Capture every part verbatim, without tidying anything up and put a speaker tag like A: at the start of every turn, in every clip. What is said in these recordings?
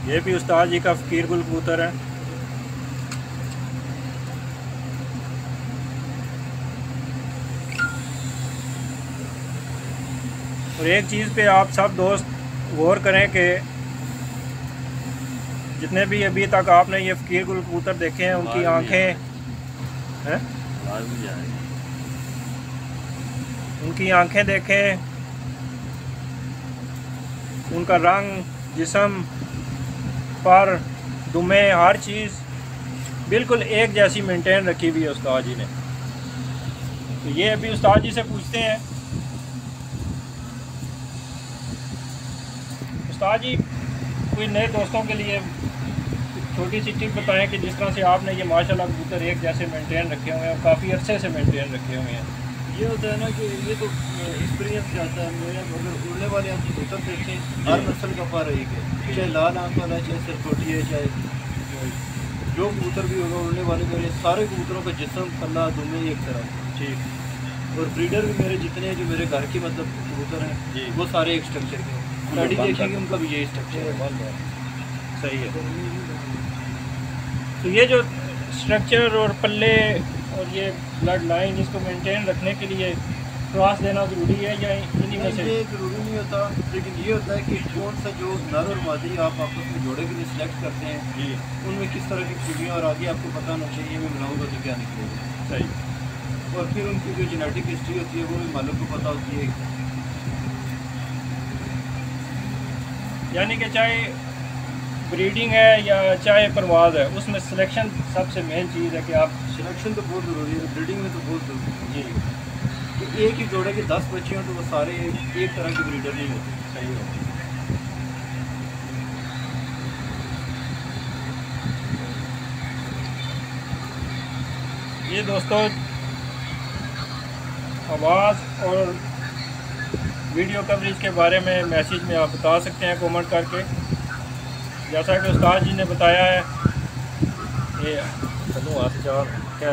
A: ये भी उस्ताद जी का फ़कीर गुल कबूतर है। और एक चीज़ पे आप सब दोस्त गौर करें कि जितने भी अभी तक आपने ये फ़कीर गुल कबूतर देखे हैं उनकी आंखें हैं, उनकी आंखें देखें, उनका रंग, जिस्म, पर, दुमे, हर चीज़ बिल्कुल एक जैसी मेंटेन रखी हुई है उस्ताद जी ने। तो ये अभी उस्ताद जी से पूछते हैं, उस्ताद जी कोई नए दोस्तों के लिए छोटी सी टिप बताएं कि जिस तरह से आपने ये माशाल्लाह कबूतर एक जैसे मेंटेन रखे हुए हैं और काफ़ी अरसे से मेंटेन रखे हुए हैं।
B: ये होता है ना कि ये तो एक्सपीरियंस जाता है। मेरे अगर उड़ने वाले आप कबूतर देखें, हर नस्ल का फर्क एक है, चाहे लाल आंख वाला है, चाहे सरकोटी है, चाहे जो कबूतर भी होगा उड़ने वाले, मेरे सारे कबूतरों का जिस्म, पल्ला, दुमे एक तरह।
A: ठीक।
B: और ब्रीडर भी मेरे जितने हैं, जो मेरे घर के मतलब कबूतर हैं, वो सारे एक स्ट्रक्चर के हैं। स्टडी देखेंगे उनका भी यही स्ट्रक्चर है।
A: सही है। तो ये जो स्ट्रक्चर और पल्ले और ये ब्लड लाइन, इसको मेंटेन रखने के लिए क्रॉस देना ज़रूरी है या इन्हीं में से?
B: ये ज़रूरी नहीं होता, लेकिन ये होता है कि कौन सा जो नर और मादी आप आपस में जोड़े के लिए सिलेक्ट करते हैं
A: जी,
B: उनमें किस तरह की खूबियाँ, और आगे आपको पता होना चाहिए मैं मिलाऊंगा तो क्या निकलेगा।
A: सही।
B: और फिर उनकी जो जेनेटिक हिस्ट्री होती है वो भी मालिक को पता होती है।
A: यानी कि चाहे ब्रीडिंग है या चाहे परवाज़ है, उसमें सिलेक्शन सबसे मेन चीज़ है कि आप
B: सिलेक्शन तो बहुत ज़रूरी है, ब्रीडिंग में तो बहुत ज़रूरी है
A: जी
B: कि एक ही जोड़े के दस बच्चे हों तो वो सारे एक तरह के ब्रीडर नहीं होते।
A: सही हो। ये दोस्तों आवाज़ और वीडियो कवरेज के बारे में मैसेज में आप बता सकते हैं कमेंट करके। जैसा कि उस्ताद जी ने बताया है, ये चलो हाथ चार क्या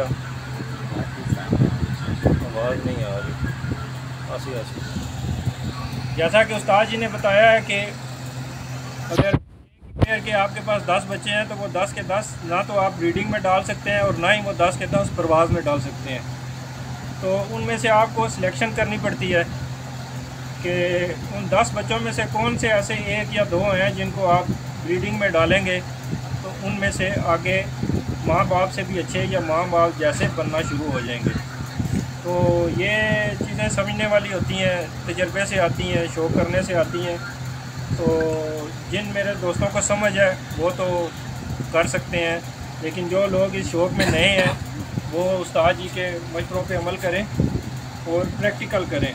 A: आवाज़ नहीं आ रही आसी आसी। जैसा कि उस्ताद जी ने बताया है कि अगर पेयर के आपके पास दस बच्चे हैं तो वो दस के दस ना तो आप ब्रीडिंग में डाल सकते हैं और ना ही वो दस के दस परवाज़ में डाल सकते हैं। तो उनमें से आपको सिलेक्शन करनी पड़ती है कि उन दस बच्चों में से कौन से ऐसे एक या दो हैं जिनको आप ब्रीडिंग में डालेंगे तो उनमें से आगे माँ बाप से भी अच्छे या माँ बाप जैसे बनना शुरू हो जाएंगे। तो ये चीज़ें समझने वाली होती हैं, तजर्बे से आती हैं, शो करने से आती हैं। तो जिन मेरे दोस्तों को समझ है वो तो कर सकते हैं, लेकिन जो लोग इस शौक़ में नए हैं वो उस्ताद जी के मशवरों पे अमल करें और प्रैक्टिकल करें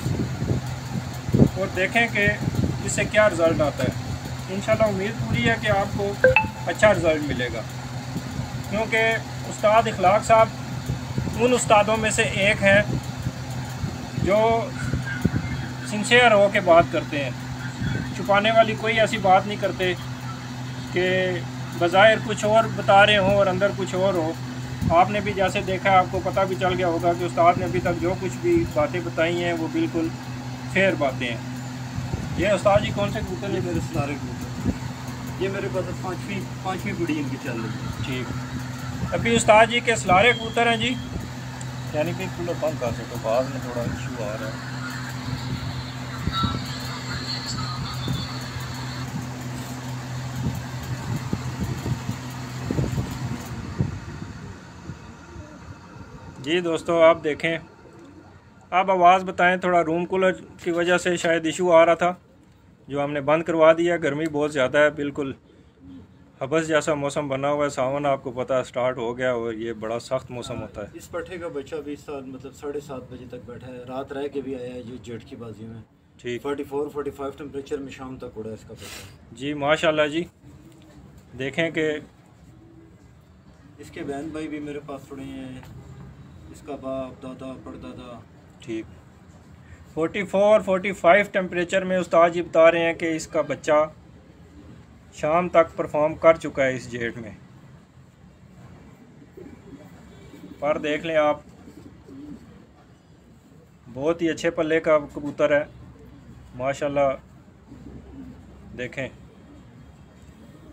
A: और देखें कि इससे क्या रिज़ल्ट आता है। इंशाल्लाह उम्मीद पूरी है कि आपको अच्छा रिज़ल्ट मिलेगा, क्योंकि उस्ताद इखलाक साहब उन उस्तादों में से एक हैं जो सिंसियर हो के बात करते हैं, छुपाने वाली कोई ऐसी बात नहीं करते कि बज़ाहिर कुछ और बता रहे हों और अंदर कुछ और हो। आपने भी जैसे देखा, आपको पता भी चल गया होगा कि उस्ताद ने अभी तक जो कुछ भी बातें बताई हैं वो बिल्कुल फेयर बातें हैं। ये उस्ताद जी कौन से कबूतर?
B: ये मेरे सारे कबूतर, ये मेरे पास पाँचवीं पाँचवीं पीढ़ी इनकी चल रही है।
A: ठीक। अभी उस्ताद जी के सलारे कबूतर हैं जी, यानी कि खुला बंद कर सकते, बाद में थोड़ा इशू आ रहा है। जी दोस्तों आप देखें, आप आवाज़ बताएं। थोड़ा रूम कूलर की वजह से शायद इशू आ रहा था, जो हमने बंद करवा दिया। गर्मी बहुत ज़्यादा है, बिल्कुल हबस जैसा मौसम बना हुआ है। सावन आपको पता है स्टार्ट हो गया और ये बड़ा सख्त मौसम होता है।
B: इस पट्टे का बच्चा भी इस साल मतलब साढ़े सात बजे तक बैठा है, रात रह के भी आया है। ये जेठ की बाजी में
A: ठीक,
B: forty four forty five temperature में शाम तक उड़ा इसका बच्चा।
A: जी माशाल्लाह जी। देखें कि
B: इसके बहन भाई भी मेरे पास थोड़े हैं, इसका बाप दादा परदादा।
A: ठीक, forty four forty five temperature में उस्ताद जी बता रहे हैं कि इसका बच्चा शाम तक परफॉर्म कर चुका है इस जेट में। पर देख लें आप, बहुत ही अच्छे पल्ले का कबूतर है माशाल्लाह। देखें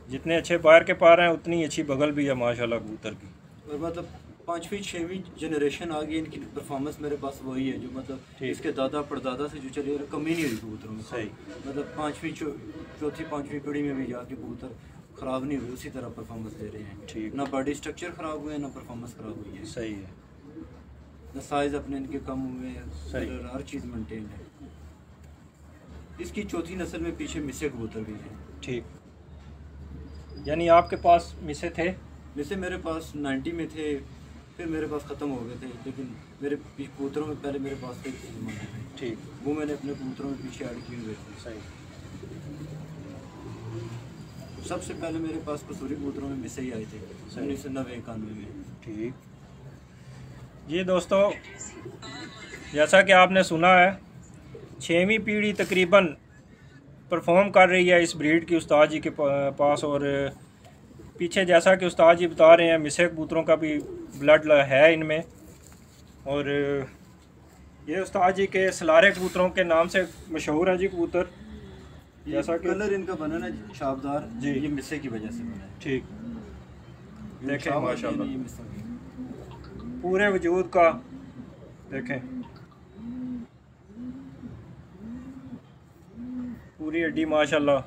A: जितने अच्छे बाहर के पा रहे हैं उतनी अच्छी बगल भी है माशाल्लाह कबूतर की।
B: और मतलब पाँचवीं छवीं जनरेशन आ गई, इनकी परफॉर्मेंस मेरे पास वही है जो मतलब इसके दादा परदादा से जो चले कमी नहीं हुई कबूतरों में।
A: सही,
B: मतलब पाँचवीं चौ चौथी पाँचवीं पीढ़ी में भी जाके कबूतर ख़राब नहीं हुए, उसी तरह परफॉर्मेंस दे रहे हैं।
A: ठीक,
B: ना बॉडी स्ट्रक्चर ख़राब हुए ना परफॉर्मेंस ख़राब हुई है।
A: सही है,
B: ना साइज़ अपने इनके कम हुए हैं,
A: सही,
B: हर चीज़ मेंटेन है। इसकी चौथी नस्ल में पीछे मिसे कबूतर भी हैं।
A: ठीक, यानी आपके पास मिसे थे?
B: मिसे मेरे पास नाइन्टी में थे, फिर मेरे पास ख़त्म हो गए थे, लेकिन मेरे कबूतरों में पहले मेरे पास थे किसी ज़माने में।
A: ठीक,
B: वो मैंने अपने कबूतरों में पीछे ऐड किए हुए थे।
A: सही।
B: सबसे पहले मेरे पास कसूरी कबूतरों में मिसे ही आए थे उन्नीस सौ नब्बे इक्यानवे में।
A: ठीक, ये दोस्तों जैसा कि आपने सुना है छवीं पीढ़ी तकरीबन परफॉर्म कर रही है इस ब्रीड की उस्ताद जी के पास। और पीछे जैसा कि उस्ताद जी बता रहे हैं मिसे कबूतरों का भी ब्लड है इनमें। और ये उस्ताद जी के सलारे कबूतरों के नाम से मशहूर है जी कबूतर।
B: जैसा कि कलर इनका बना ना शाबदार
A: जी,
B: ये मिसे की वजह से बना है।
A: ठीक, देखें माशाल्लाह
B: ये मिसे
A: पूरे वजूद का देखें, पूरी हड्डी माशाल्लाह।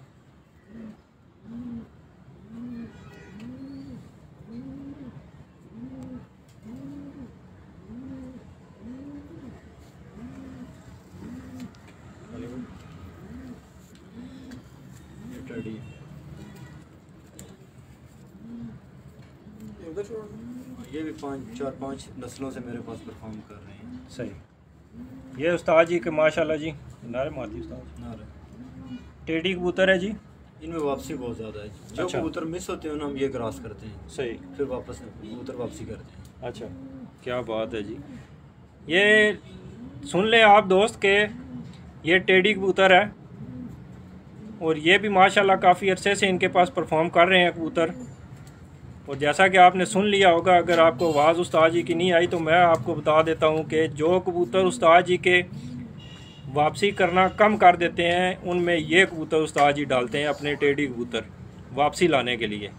B: ये भी पाँच चार पाँच नस्लों से मेरे पास परफॉर्म कर रहे हैं।
A: सही, ये उस्ताद जी के माशाल्लाह जी नारे मारती उस्ताद
B: नारे
A: टेडी कबूतर है जी।
B: इनमें वापसी बहुत ज़्यादा है। जो
A: अच्छा,
B: कबूतर मिस होते हैं ना हम ये क्रॉस करते हैं।
A: सही,
B: फिर वापस कबूतर वापसी करते हैं।
A: अच्छा, क्या बात है जी। ये सुन ले आप दोस्त के ये टेडी कबूतर है और ये भी माशाल्लाह काफ़ी अरसे से इनके पास परफॉर्म कर रहे हैं कबूतर। और जैसा कि आपने सुन लिया होगा, अगर आपको आवाज़ उस्ताद जी की नहीं आई तो मैं आपको बता देता हूँ कि जो कबूतर उस्ताद जी के वापसी करना कम कर देते हैं उनमें ये कबूतर उस्ताद जी डालते हैं अपने टेडी कबूतर वापसी लाने के लिए।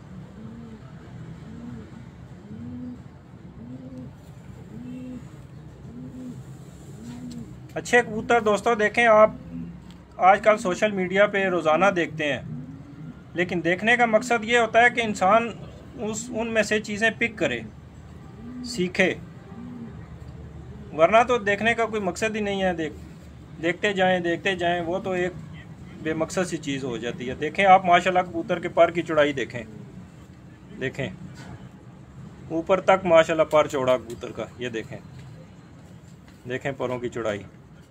A: अच्छे कबूतर दोस्तों देखें आप आजकल सोशल मीडिया पे रोज़ाना देखते हैं, लेकिन देखने का मकसद ये होता है कि इंसान उस उनमें से चीज़ें पिक करे, सीखे, वरना तो देखने का कोई मकसद ही नहीं है। देख देखते जाएं देखते जाएं, वो तो एक बेमकसद सी चीज़ हो जाती है। देखें आप माशाल्लाह कबूतर के पर की चौड़ाई देखें, देखें ऊपर तक माशाल्लाह पर चौड़ा कबूतर का, ये देखें, देखें परों की चौड़ाई,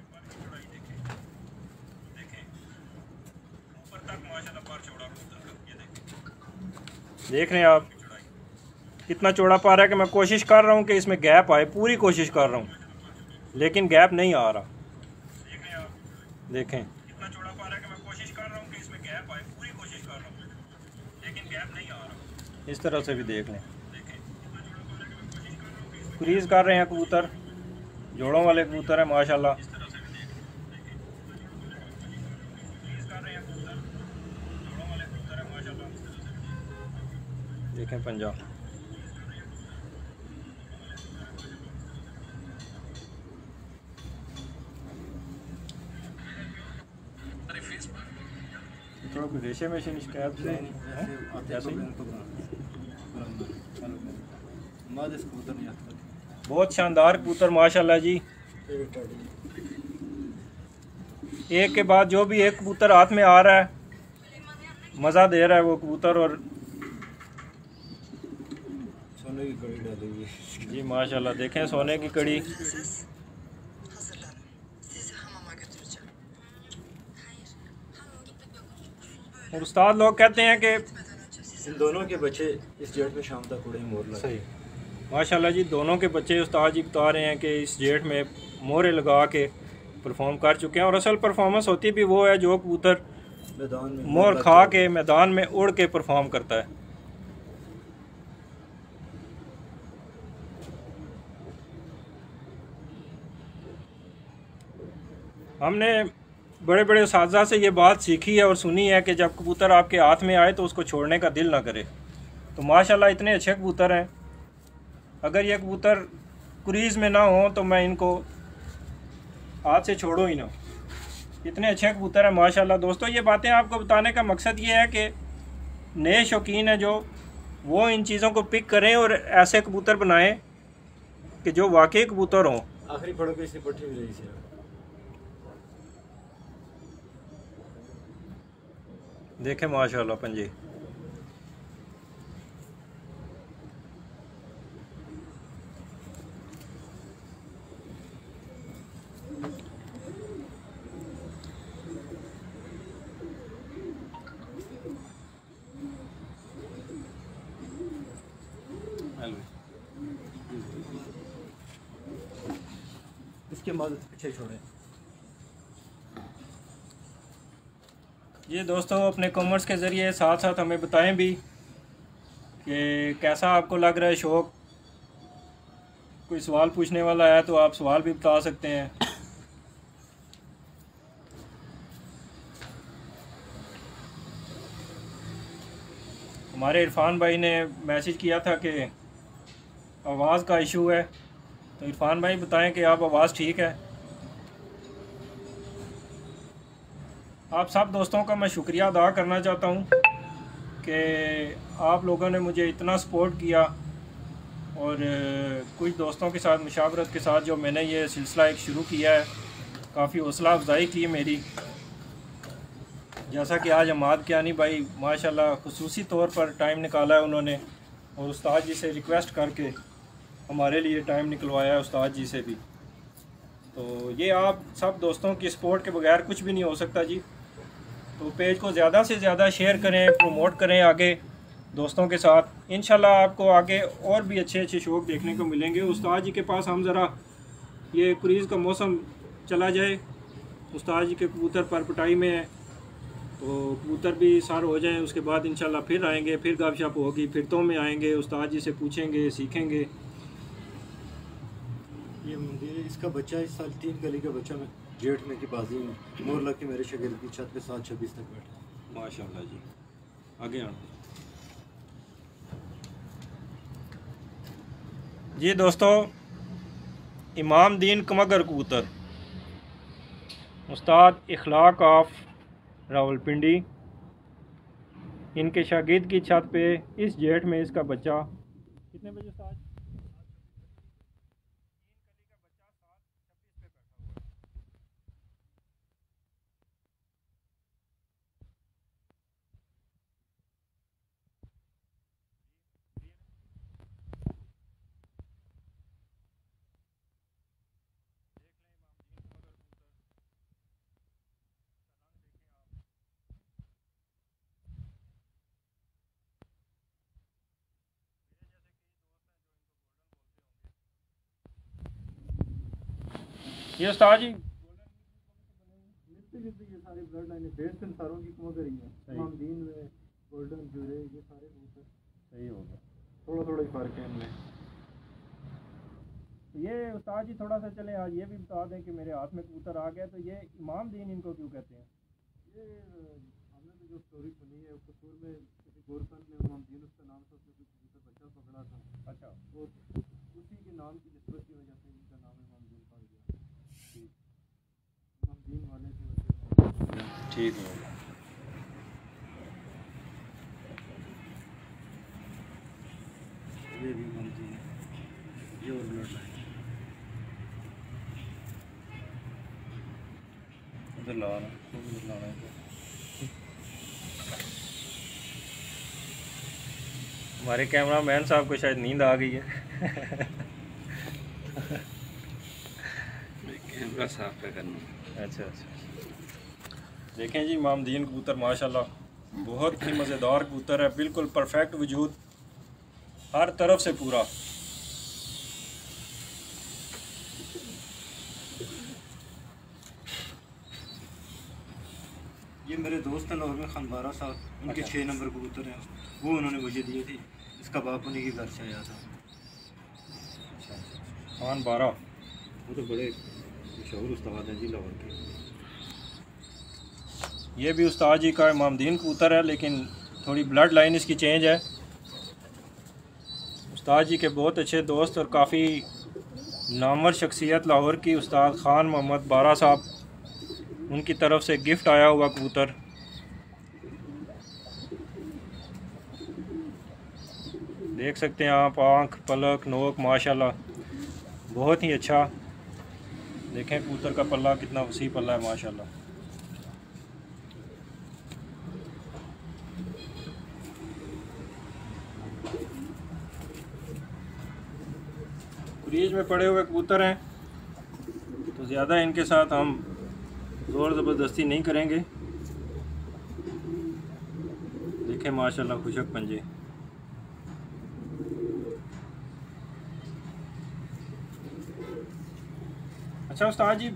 A: देख रहे हैं आप कितना चौड़ा पा रहा है कि मैं कोशिश कर रहा हूँ कि इसमें गैप आए, पूरी कोशिश कर रहा हूँ, लेकिन गैप नहीं आ रहा। देखें कितना चौड़ा पा रहा है कि मैं कोशिश कर रहा हूँ कि इसमें गैप आए, पूरी कोशिश कर रहा हूँ, लेकिन गैप नहीं आ रहा। इस तरह से भी देख लें, क्रीज कर रहे हैं कबूतर, जोड़ों वाले कबूतर हैं माशाल्लाह। देखें पंजाब, थोड़ा कोई रेशे में से शिकायत से ऐसे ही बहुत शानदार कबूतर माशाल्लाह जी। एक के बाद जो भी एक कबूतर हाथ में आ रहा है मज़ा दे रहा है वो कबूतर। और
B: सोने की कड़ी डाली हुई है
A: जी माशाल्लाह, देखें सोने की कड़ी। और उस्ताद लोग कहते हैं कि
B: इन दोनों के बच्चे इस जेठ में शाम तक उड़े मोर लगे।
A: सही माशाल्लाह जी, दोनों के बच्चे उस्ताद जी बता रहे हैं कि इस जेठ में मोरे लगा के परफॉर्म कर चुके हैं। और असल परफॉर्मेंस होती भी वो है जो कबूतर
B: मैदान में
A: मोर खा के मैदान में उड़ के परफॉर्म करता है। हमने बड़े बड़े उस्ताज़ा से ये बात सीखी है और सुनी है कि जब कबूतर आपके हाथ में आए तो उसको छोड़ने का दिल ना करे। तो माशाल्लाह इतने अच्छे कबूतर हैं, अगर ये कबूतर क्रीज़ में ना हो तो मैं इनको हाथ से छोड़ूँ ही ना। इतने अच्छे कबूतर हैं माशाल्लाह। दोस्तों ये बातें आपको बताने का मकसद ये है कि नए शौकीन हैं जो, वो इन चीज़ों को पिक करें और ऐसे कबूतर बनाएं कि जो वाकई कबूतर हों।
B: आखिरी पड़ो के इसी पट्टी में रही है।
A: देखें माशाल्लाह पंजे।
B: इसके बाद पीछे छोड़े।
A: ये दोस्तों अपने कमेंट्स के ज़रिए साथ साथ हमें बताएं भी कि कैसा आपको लग रहा है शौक़। कोई सवाल पूछने वाला है तो आप सवाल भी बता सकते हैं। हमारे इरफान भाई ने मैसेज किया था कि आवाज़ का इशू है, तो इरफान भाई बताएं कि आप आवाज़ ठीक है। आप सब दोस्तों का मैं शुक्रिया अदा करना चाहता हूं कि आप लोगों ने मुझे इतना सपोर्ट किया और कुछ दोस्तों के साथ मुशावरत के साथ जो मैंने ये सिलसिला एक शुरू किया है, काफ़ी हौसला अफजाई की मेरी। जैसा कि आज अमाद कियानी भाई माशाल्लाह खुसूसी तौर पर टाइम निकाला है उन्होंने, और उस्ताद जी से रिक्वेस्ट करके हमारे लिए टाइम निकलवाया है उस्ताद जी से भी। तो ये आप सब दोस्तों की सपोर्ट के बगैर कुछ भी नहीं हो सकता जी। तो पेज को ज़्यादा से ज़्यादा शेयर करें, प्रमोट करें आगे दोस्तों के साथ। इंशाल्लाह आपको आगे और भी अच्छे अच्छे शौक़ देखने को मिलेंगे। उस्ताद जी के पास हम ज़रा ये क्रीज़ का मौसम चला जाए, उस्ताद जी के कबूतर पर पिटाई में है, तो कबूतर भी सार हो जाए, उसके बाद इंशाल्लाह फिर आएंगे, फिर गपशप होगी, फिर तो में आएंगे, उस्ताद जी से पूछेंगे, सीखेंगे।
B: ये मंदिर है, इसका बच्चा इस साल तीन गली का बच्चा में जेठ में की बाजी में मोर लग के मेरे शगीर की छत पे सात छब्बीस तक बैठा।
A: माशाल्लाह जी। आगे आना जी दोस्तों, इमाम दीन कमगर कबूतर उस्ताद इखलाक ऑफ रावलपिंडी, इनके शागिर्द की छत पे इस जेठ में इसका बच्चा कितने बजे उस्ताद? ये उस्ताद जी
B: ये सारे ब्लड लाइन बेस सारों की कमगर ही है। इमाम दीन में गोल्डन जुरे ये सारे कबूतर
A: सही हो गया,
B: थोड़ा थोड़ा ही फर्क है इनमें।
A: ये उस्ताद जी थोड़ा सा चले आज ये भी बता दें कि मेरे हाथ में कबूतर आ गया, तो ये इमाम दीन इनको क्यों कहते हैं?
B: ये हमने तो जो स्टोरी सुनी है, कसूर में किसी गोरखंड ने इमाम दीन उसका नाम था, उसने कोई कबूतर बच्चा पकड़ा था। अच्छा, वो उसी के नाम की निस्बत की वजह से इनका नाम इमाम दीन पड़ गया। इमाम दीन वाले की वजह
A: ठीक है।
B: ये भी इमाम दीन है, ये और ब्लड लाइन
A: उधर ला रहा उधर ला रहा है। हमारे कैमरा मैन साहब को शायद नींद आ गई है।
B: कैमरा साफ पे करना।
A: अच्छा अच्छा, देखें जी इमाम दीन कबूतर माशाल्लाह बहुत ही मज़ेदार कबूतर है, बिल्कुल परफेक्ट वजूद हर तरफ से पूरा।
B: ये मेरे दोस्त हैं लाहौर में खानबारा साहब, उनके
A: अच्छा।
B: छः नंबर कबूतर हैं, वो उन्होंने मुझे दिए थे। इसका बाप उन्हीं के घर से आया था।
A: खान बारह
B: वो तो बड़े मशहूर उस्ताद हैं जी लाहौर के।
A: ये भी उस्ताद जी का इमामदीन कबूतर है, लेकिन थोड़ी ब्लड लाइन इसकी चेंज है। उस्ताद जी के बहुत अच्छे दोस्त और काफ़ी नामवर शख्सियत लाहौर की उस्ताद ख़ान मोहम्मद बारा साहब, उनकी तरफ से गिफ्ट आया हुआ कबूतर। देख सकते हैं आप, आँख, पलक, नोक माशाल्लाह बहुत ही अच्छा। देखें कबूतर का पल्ला कितना वसी पल्ला है माशाल्लाह। क्रीज में पड़े हुए कबूतर हैं तो ज़्यादा इनके साथ हम ज़ोर ज़बरदस्ती नहीं करेंगे। देखें माशाल्लाह खुशक पंजे। अच्छा उस्ताद जी,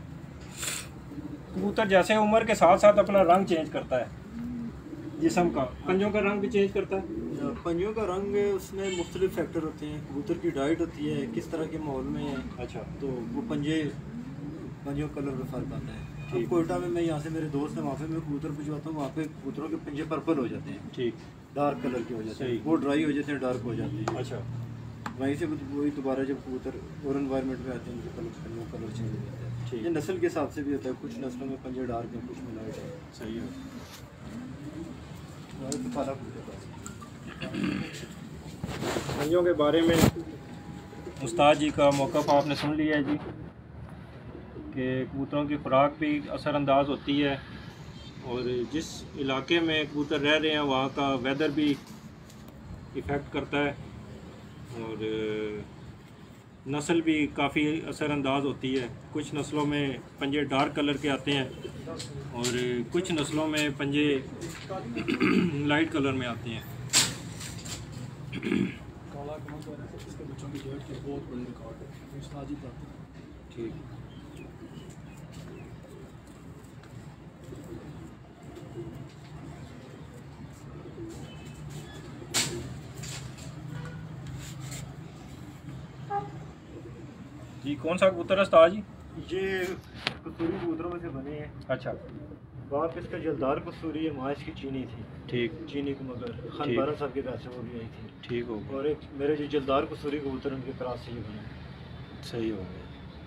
A: कबूतर जैसे उम्र के साथ साथ अपना रंग चेंज करता है, जिस्म का, पंजों का रंग भी चेंज करता है?
B: पंजों का रंग उसमें मुख्तलिफ फैक्टर होते हैं। कबूतर की डाइट होती है, किस तरह के माहौल में है।
A: अच्छा,
B: तो वो पंजे पंजों कलर में फ़र्क आता है। अब कोयटा में मैं यहाँ से, मेरे दोस्त है वहाँ पे मैं कबूतर भिजवाता हूँ, वहाँ पे कबूतरों के पंजे पर्पल हो जाते हैं।
A: ठीक,
B: डार्क कलर के हो जाते हैं, वो ड्राई हो जाते हैं, डार्क हो जाते हैं।
A: अच्छा,
B: वहीं से वही दोबारा जब कबूतर और एनवायरनमेंट में आते हैं उनके कलर पंजों कलर चेंज हो जाता है।
A: ठीक।
B: ये नस्ल के हिसाब से भी होता है, कुछ नस्लों में पंजे डार्क हैं, कुछ में लाइट है।
A: सही है।
B: तो काला कबूतर
A: पंजों के बारे में उस्ताद जी का मौक़िफ़ आपने सुन लिया है जी, कि कबूतरों की खुराक भी असरअंदाज होती है और जिस इलाके में कबूतर रह रहे हैं वहाँ का वेदर भी इफ़ेक्ट करता है और नस्ल भी काफ़ी असरअंदाज होती है। कुछ नस्लों में पंजे डार्क कलर के आते हैं और कुछ नस्लों में पंजे लाइट कलर में आते हैं।
C: काला इसके बच्चों की डेट के बहुत बड़े रिकॉर्ड है, उस्ताद जी बताते हैं।
A: ठीक, जी कौन सा कबूतर है उस्ताद जी?
B: ये कसूरी कबूतरों में से बने हैं।
A: अच्छा,
B: बाप इसका जलदार कसूरी है, माँ इसकी चीनी थी।
A: ठीक,
B: चीनी को मगर खान बारा साहब के घर से वो भी आई थी।
A: ठीक हो गया,
B: और एक मेरे जो जलदार कसूरी कबूतर उनके क्रॉस से ये बने।
A: सही हो गया।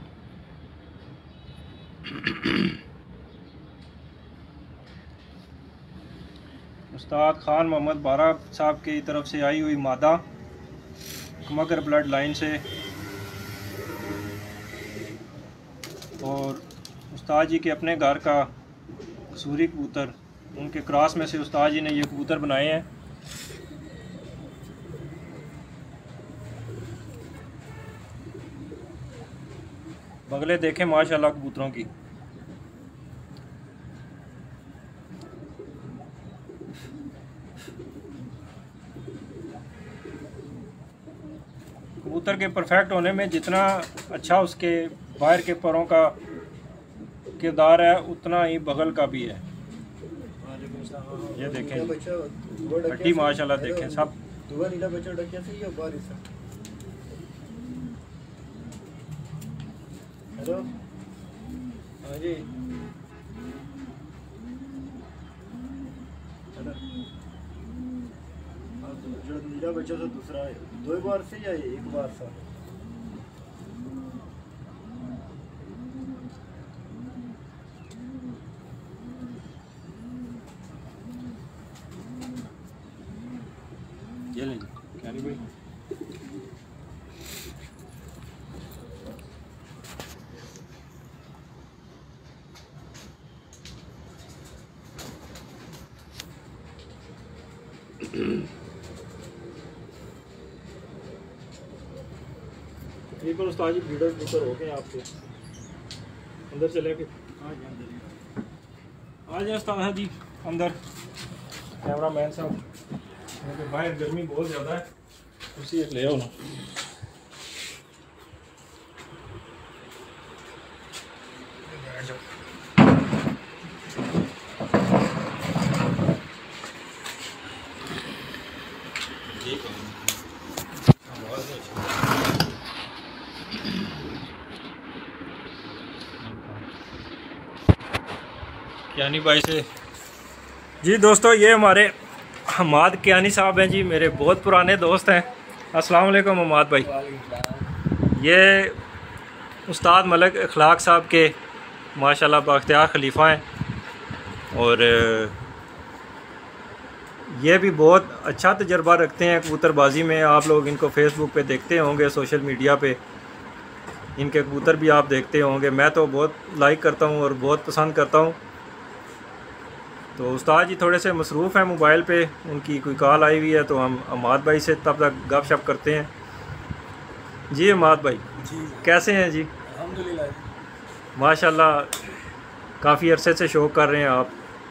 A: उस्ताद ख़ान मोहम्मद बारा साहब की तरफ से आई हुई मादा मगर ब्लड लाइन से, और उस्ताद जी के अपने घर का कसूरी कबूतर, उनके क्रॉस में से उस्ताद जी ने ये कबूतर बनाए हैं। बगले देखें माशाल्लाह कबूतरों की। कबूतर के परफेक्ट होने में जितना अच्छा उसके बाहर के परों का किरदार है, उतना ही बगल का भी है। ये देखें हड्डी माशाल्लाह देखें सब।
B: दुआ नीला बच्चा डकिया से या बारिश से। हेलो, हाँ जी, हेलो, हाँ जो नीला बच्चा तो दूसरा है, दो बार से या एक बार सा?
A: ये लेंगे क्या नहीं भाई? तकरीबन उस्ताद जी लीडर लीडर हो गए आपके, अंदर चले फिर। आ जाए उस्ताद जी अंदर, कैमरा मैन साहब, क्योंकि बाहर गर्मी बहुत ज़्यादा है, उसी एक ले आओ ना। कियानी भाई से। जी दोस्तों, ये हमारे हमाद कियानी साहब हैं जी, मेरे बहुत पुराने दोस्त हैं। अस्सलाम वालेकुम हमाद भाई। ये उस्ताद मलिक अखलाक साहब के माशाल्लाह बाख्तियार खलीफा हैं, और ये भी बहुत अच्छा तजर्बा रखते हैं कबूतरबाजी में। आप लोग इनको फेसबुक पे देखते होंगे, सोशल मीडिया पे इनके कबूतर भी आप देखते होंगे। मैं तो बहुत लाइक करता हूँ और बहुत पसंद करता हूँ। तो उस्ताद जी थोड़े से मसरूफ़ हैं मोबाइल पे, उनकी कोई कॉल आई हुई है तो हम हमाद भाई से तब तक गपशप करते हैं। जी हमाद भाई
C: जी
A: कैसे हैं जी?
C: अल्हम्दुलिल्लाह
A: माशाल्लाह काफ़ी अरसे से शौक़ कर रहे हैं आप।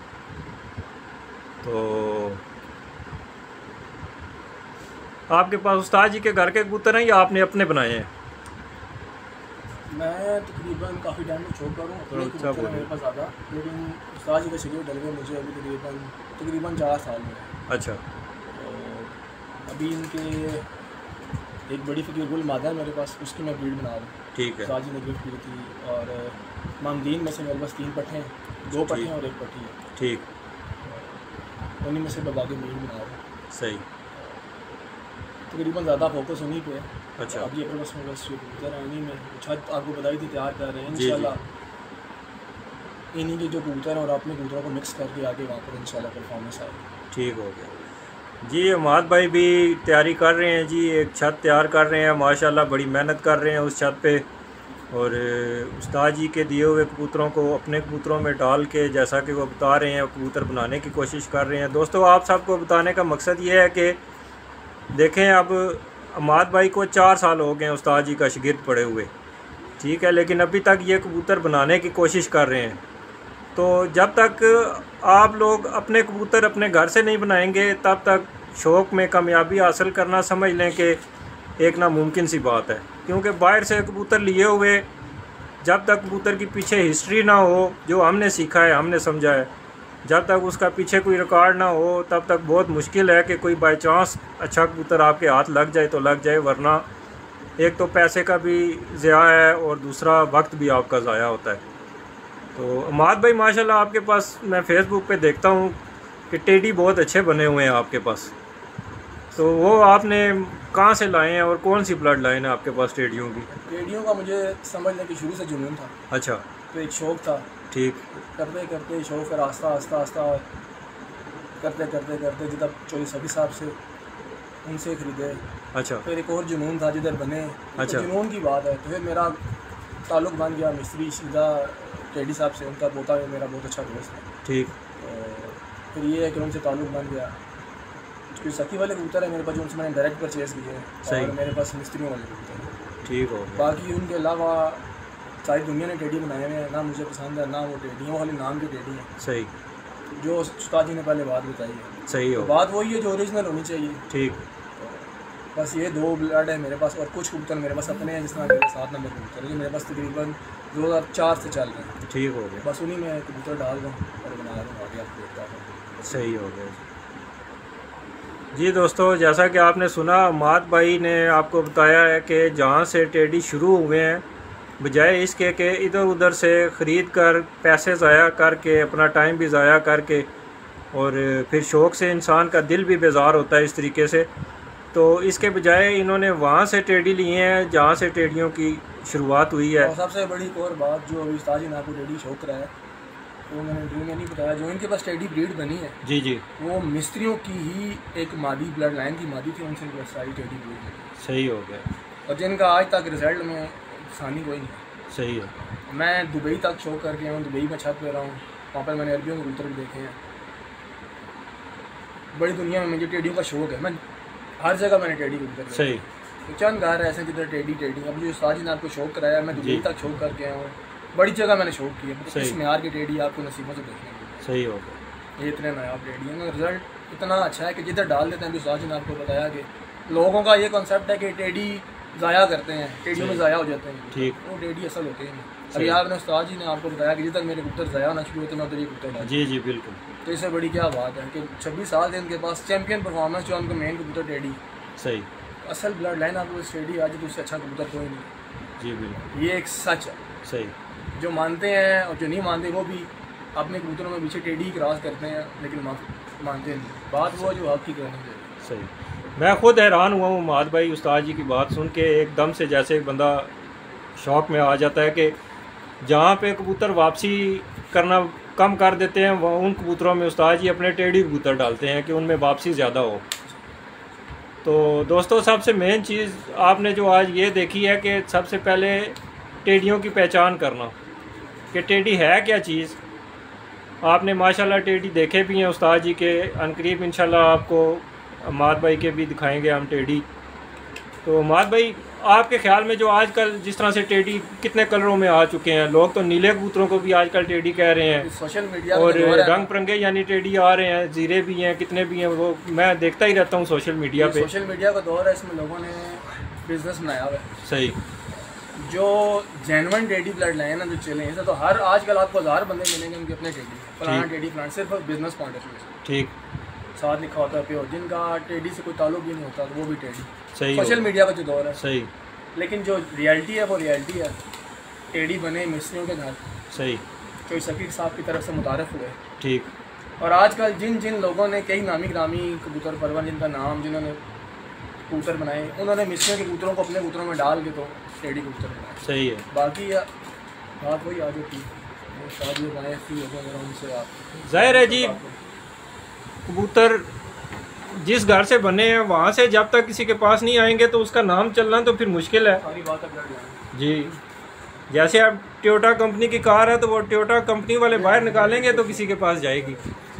A: तो आपके पास उस्ताद जी के घर के कबूतर हैं या आपने अपने बनाए हैं?
C: मैं तकरीबन काफ़ी टाइम में शौक करूँ अपने
A: अच्छा
C: कबूतर मेरे पास ज़्यादा, लेकिन उस्ताद जी का शेड्यूल डल गए मुझे अभी तकरीबन तकरीबन चार साल में।
A: अच्छा।
C: तो अभी इनके एक बड़ी फ़कीर गुल मादा है मेरे पास, उसकी मैं ब्रीड बना रहा हूँ।
A: ठीक है।
C: उस्ताद जी ने गिफ्ट की थी, और मामदीन में से मेरे पास तीन पट्टे हैं, दो पट्टे हैं और एक पट्टी है।
A: ठीक।
C: उन्हीं में से बगा के ब्रीड बना रहा हूँ।
A: सही।
C: तकरीबन ज़्यादा फोकस उन्हीं पे है।
A: अच्छा।
C: अभी अपने पास में बस कबूतर हैं, इन्हीं में छत आपको बताई थी तैयार कर रहे हैं
A: जी,
C: इंशाल्लाह। इन्हीं के जो कबूतर हैं और अपने कबूतरों को मिक्स करके आगे वहाँ पर इंशाल्लाह परफॉर्मेंस आएगी।
A: ठीक हो गया जी। हमाद भाई भी तैयारी कर रहे हैं जी, एक छत तैयार कर रहे हैं माशाल्लाह, बड़ी मेहनत कर रहे हैं उस छत पे। और उस्ताद जी के दिए हुए कबूतरों को अपने कबूतरों में डाल के, जैसा कि वो बता रहे हैं, कबूतर बनाने की कोशिश कर रहे हैं। दोस्तों, आप सबको बताने का मकसद ये है कि देखें, अब हमाद भाई को चार साल हो गए उस्ताद जी का शागिर्द पड़े हुए, ठीक है, लेकिन अभी तक ये कबूतर बनाने की कोशिश कर रहे हैं। तो जब तक आप लोग अपने कबूतर अपने घर से नहीं बनाएंगे, तब तक शौक़ में कामयाबी हासिल करना समझ लें कि एक नामुमकिन सी बात है। क्योंकि बाहर से कबूतर लिए हुए, जब तक कबूतर की पीछे हिस्ट्री ना हो, जो हमने सीखा है, हमने समझा है, जब तक उसका पीछे कोई रिकॉर्ड ना हो, तब तक बहुत मुश्किल है कि कोई बाई चांस अच्छा कबूतर आपके हाथ लग जाए तो लग जाए, वरना एक तो पैसे का भी ज़ाया है और दूसरा वक्त भी आपका ज़ाया होता है। तो हमाद भाई माशाल्लाह आपके पास मैं फ़ेसबुक पे देखता हूँ कि टेडी बहुत अच्छे बने हुए हैं आपके पास। तो वो आपने कहाँ से लाए हैं और कौन सी ब्लड लाइन है आपके पास टेडियों की?
C: टेडियों का मुझे समझने की शुरू से जुनून था।
A: अच्छा।
C: तो एक शौक़ था,
A: ठीक।
C: करते करते शौक़, फिर आस्ता आस्ता आस्ता करते करते करते जिधर चौधरी सभी साहब से उनसे ख़रीदे।
A: अच्छा।
C: फिर एक और जुनून था जिधर बने।
A: अच्छा।
C: तो जुनून की बात है, तो फिर मेरा ताल्लुक़ बन गया मिस्त्री सीधा टेडी साहब से, उनका पोता है मेरा बहुत अच्छा दोस्त है।
A: ठीक।
C: तो फिर ये है कि उनसे ताल्लुक़ बन गया। जो सखी वाले कबूतर है मेरे पास, जो उनसे मैंने डायरेक्ट परचेज़ किए हैं, और मेरे पास मिस्त्रियों वाले कबूतर हैं।
A: ठीक हो।
C: बाकी उनके अलावा सारी दुनिया ने टेडी बनाए हुए हैं, ना मुझे पसंद है, ना वो टेडियों वाले नाम के टेडी हैं।
A: सही।
C: जो उस्ताद जी ने पहले बात बताई है,
A: सही हो।
C: तो बात वही है जो ओरिजिनल होनी चाहिए।
A: ठीक।
C: तो बस ये दो ब्लड है मेरे पास, और कुछ कबूतर मेरे पास अपने हैं, जिस तरह मेरे साथ नंबर कबूतर है जो मेरे पास तकरीबन दो हज़ार चार से चल रहे हैं।
A: ठीक हो गया।
C: बस उन्हीं में कबूतर डाल रहा हूँ और बना रहा हूँ, आगे आपको देखता हूँ।
A: सही हो गया जी। दोस्तों, जैसा कि आपने सुना, हमाद भाई ने आपको बताया है कि जहाँ से टेडी शुरू हुए हैं, बजाय इसके कि इधर उधर से ख़रीद कर पैसे ज़ाया करके, अपना टाइम भी ज़ाया करके, और फिर शौक़ से इंसान का दिल भी बेजार होता है इस तरीके से, तो इसके बजाय इन्होंने वहाँ से टेडी लिए हैं जहाँ से टेडियों की शुरुआत हुई है।
C: और सबसे बड़ी एक और बात, जो अभी उस्ताद जी ने आपको टेडी शौक कराया है, तो मैंने इंटरव्यू में नहीं बताया, जो इनके पास टेडी ब्रीड बनी है,
A: जी जी,
C: वो मिस्त्रियों की ही एक मादी ब्लड लाइन की मादी थी, उनसे इनके सारी टेडी ब्रीड बनी।
A: सही हो गया।
C: और जिनका आज तक रिजल्ट में आसानी कोई नहीं।
A: सही है।
C: मैं दुबई तक शो करके हूँ, दुबई में छत पे रहा हूँ, वहाँ पर मैंने अरबियों के कबूतर भी देखे हैं। बड़ी दुनिया में मुझे टेडियों का शौक है, मैं हर जगह मैंने टेडी कबूतर।
A: सही।
C: तो चंद घर ऐसे जिधर टेडी टेडी, अब जो उस्ताद जी ने आपको शौक कराया, मैं दुबई तक शौक करके आया हूँ, बड़ी जगह मैंने शौक किया। तो इस म्यार की टेडी आपको नसीबों से देखने को।
A: सही हो गया।
C: ये इतने नायाब टेडी हैं, रिजल्ट इतना अच्छा है कि जिधर डाल देते हैं, अभी उस्ताद जी ने आपको बताया कि लोगों का ये कॉन्सेप्ट है कि टेडी ज़ाया करते हैं, टेडियों में ज़ाया हो जाते हैं।
A: ठीक।
C: वो टेडी असल होते हैं। अभी आपने उस्ताद जी ने आपको बताया कि जिधर मेरे कबूतर ज़ाया होना शुरू होते हैं, मैं उधर ये कबूतर डाल।
A: जी जी बिल्कुल।
C: तो इससे बड़ी क्या बात है कि छब्बीस साल से इनके पास चैंपियन परफॉर्मेंस, जो उनका मेन कबूतर टेडी।
A: सही।
C: असल ब्लड लाइन आपको इस टेडी आज तो उससे अच्छा कबूतर कोई नहीं।
A: जी बिल्कुल,
C: ये एक सच है।
A: सही।
C: जो मानते हैं और जो नहीं मानते वो भी अपने कबूतरों में पीछे टेडी क्रॉस करते हैं, लेकिन मानते नहीं। बात वो जो आपकी कहनी चाहिए।
A: सही। मैं खुद हैरान हुआ हूँ माद भाई उस्ताद जी की बात सुन के, एकदम से जैसे एक बंदा शौक में आ जाता है कि जहाँ पे कबूतर वापसी करना कम कर देते हैं वह उन कबूतरों में उस्ताद जी अपने टेढ़ी कबूतर डालते हैं कि उनमें वापसी ज़्यादा हो। तो दोस्तों सबसे मेन चीज़ आपने जो आज ये देखी है कि सबसे पहले टेढ़ियों की पहचान करना कि टेढ़ी है क्या चीज़। आपने माशाल्लाह टेढ़ी देखे भी हैं उस्ताद जी के, अनकरीब इंशाल्लाह आपको माद भाई के भी दिखाएंगे हम टेढ़ी। तो माद भाई आपके ख्याल में जो आजकल जिस तरह से टेढ़ी कितने कलरों में आ चुके हैं, लोग तो नीले कबूतरों को भी आजकल टेढ़ी कह रहे हैं,
C: सोशल मीडिया
A: और रंग बिरंगे यानी टेढ़ी आ रहे हैं, जीरे भी हैं, कितने भी हैं, वो मैं देखता ही रहता हूँ सोशल मीडिया पे।
C: सोशल मीडिया का दौर है, इसमें लोगों ने बिजनेस बनाया हुआ है।
A: सही।
C: जो जेन्युइन टेढ़ी ब्लड लाइन है जो चले हैं, तो हर आजकल आपको हज़ार बंदे मिलेंगे उनके अपने टेढ़ी, फलाना टेढ़ी फलाना, सिर्फ बिजनेस पॉइंट ऑफ व्यू से।
A: ठीक।
C: साथ लिखा होता है प्योर, जिनका टेढ़ी से कोई ताल्लुक भी नहीं होता तो वो भी टेढ़ी।
A: सही।
C: सोशल मीडिया का जो दौर है।
A: सही।
C: लेकिन जो रियलिटी है वो रियलिटी है। टेढ़ी बने मिस्त्रियों के घर।
A: सही।
C: जो शकीर साहब की तरफ से मुतारफ़ हुए।
A: ठीक।
C: और आजकल जिन जिन लोगों ने कई नामी ग्रामी कबूतर परवर जिनका नाम जिन्होंने कबूतर बनाए, उन्होंने मिस्त्रियों के कबूतरों को अपने कबूतरों में डाल के तो टेढ़ी कबूतर बनाए।
A: सही है।
C: बाकी बात वही आ जाती है, शादी बनाए उनसे आप
A: जाहिर है जी, कबूतर जिस घर से बने हैं वहाँ से जब तक किसी के पास नहीं आएंगे तो उसका नाम चलना तो फिर मुश्किल है।
C: सारी बात है
A: जी। जैसे अब टोयोटा कंपनी की कार है तो वो टोयोटा कंपनी वाले बाहर निकालेंगे तो किसी के पास जाएगी।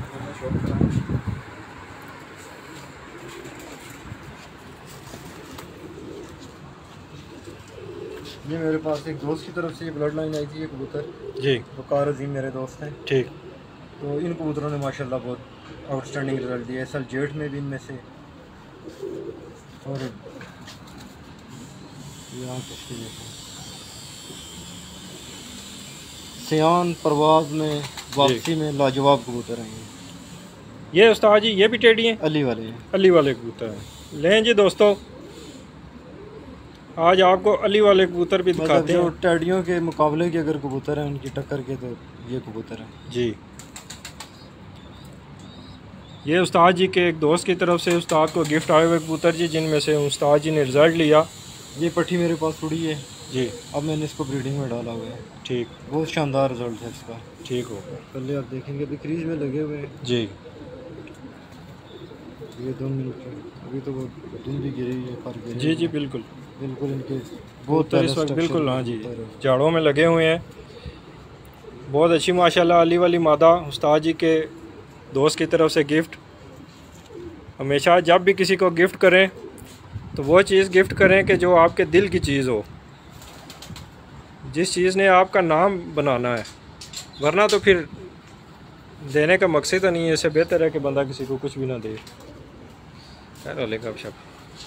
B: ये मेरे पास एक दोस्त की तरफ से ये ब्लड लाइन आई थी, ये कबूतर
A: जी,
B: वकार अजीम मेरे दोस्त हैं।
A: ठीक।
B: तो इन कबूतरों ने माशाल्लाह बहुत आउटस्टैंडिंग रिजल्ट दिया है, सल जेठ में भी इनमें से। और यहाँ सियान परवाज में वापसी में लाजवाब कबूतर हैं ये।
A: ये उस्ताद जी ये भी टेढ़ी हैं,
B: अली वाले हैं,
A: अली वाले कबूतर हैं। लें जी दोस्तों, आज आपको अली वाले कबूतर भी
B: मतलब
A: दिखाते
B: जो
A: हैं।
B: टेढ़ियों के मुकाबले के अगर कबूतर हैं उनकी टक्कर के, तो ये कबूतर हैं
A: जी। ये उस्ताद जी के एक दोस्त की तरफ से उस्ताद को गिफ्ट आए हुए कबूतर जी, जिनमें से उस्ताद जी ने रिज़ल्ट लिया।
B: ये पट्टी मेरे पास थोड़ी है
A: जी,
B: अब मैंने इसको ब्रीडिंग में डाला हुआ है।
A: ठीक।
B: बहुत शानदार रिजल्ट है इसका।
A: ठीक हो।
B: पहले आप देखेंगे अभी क्रीज में लगे हुए हैं
A: जी।
B: ये दो मिनट अभी तो वो धुल भी गिरी है, पर गिरी
A: जी जी बिल्कुल
B: बिल्कुल इनके
A: बहुत तो इस वक्त बिल्कुल हाँ जी झाड़ों में लगे हुए हैं। बहुत अच्छी माशाल्लाह अली वाली मादा उस्ताद जी के दोस्त की तरफ से गिफ्ट। हमेशा जब भी किसी को गिफ्ट करें तो वो चीज़ गिफ्ट करें कि जो आपके दिल की चीज़ हो, जिस चीज़ ने आपका नाम बनाना है, वरना तो फिर देने का मकसद तो नहीं है। इससे बेहतर है कि बंदा किसी को कुछ भी ना दे। रोले का शक।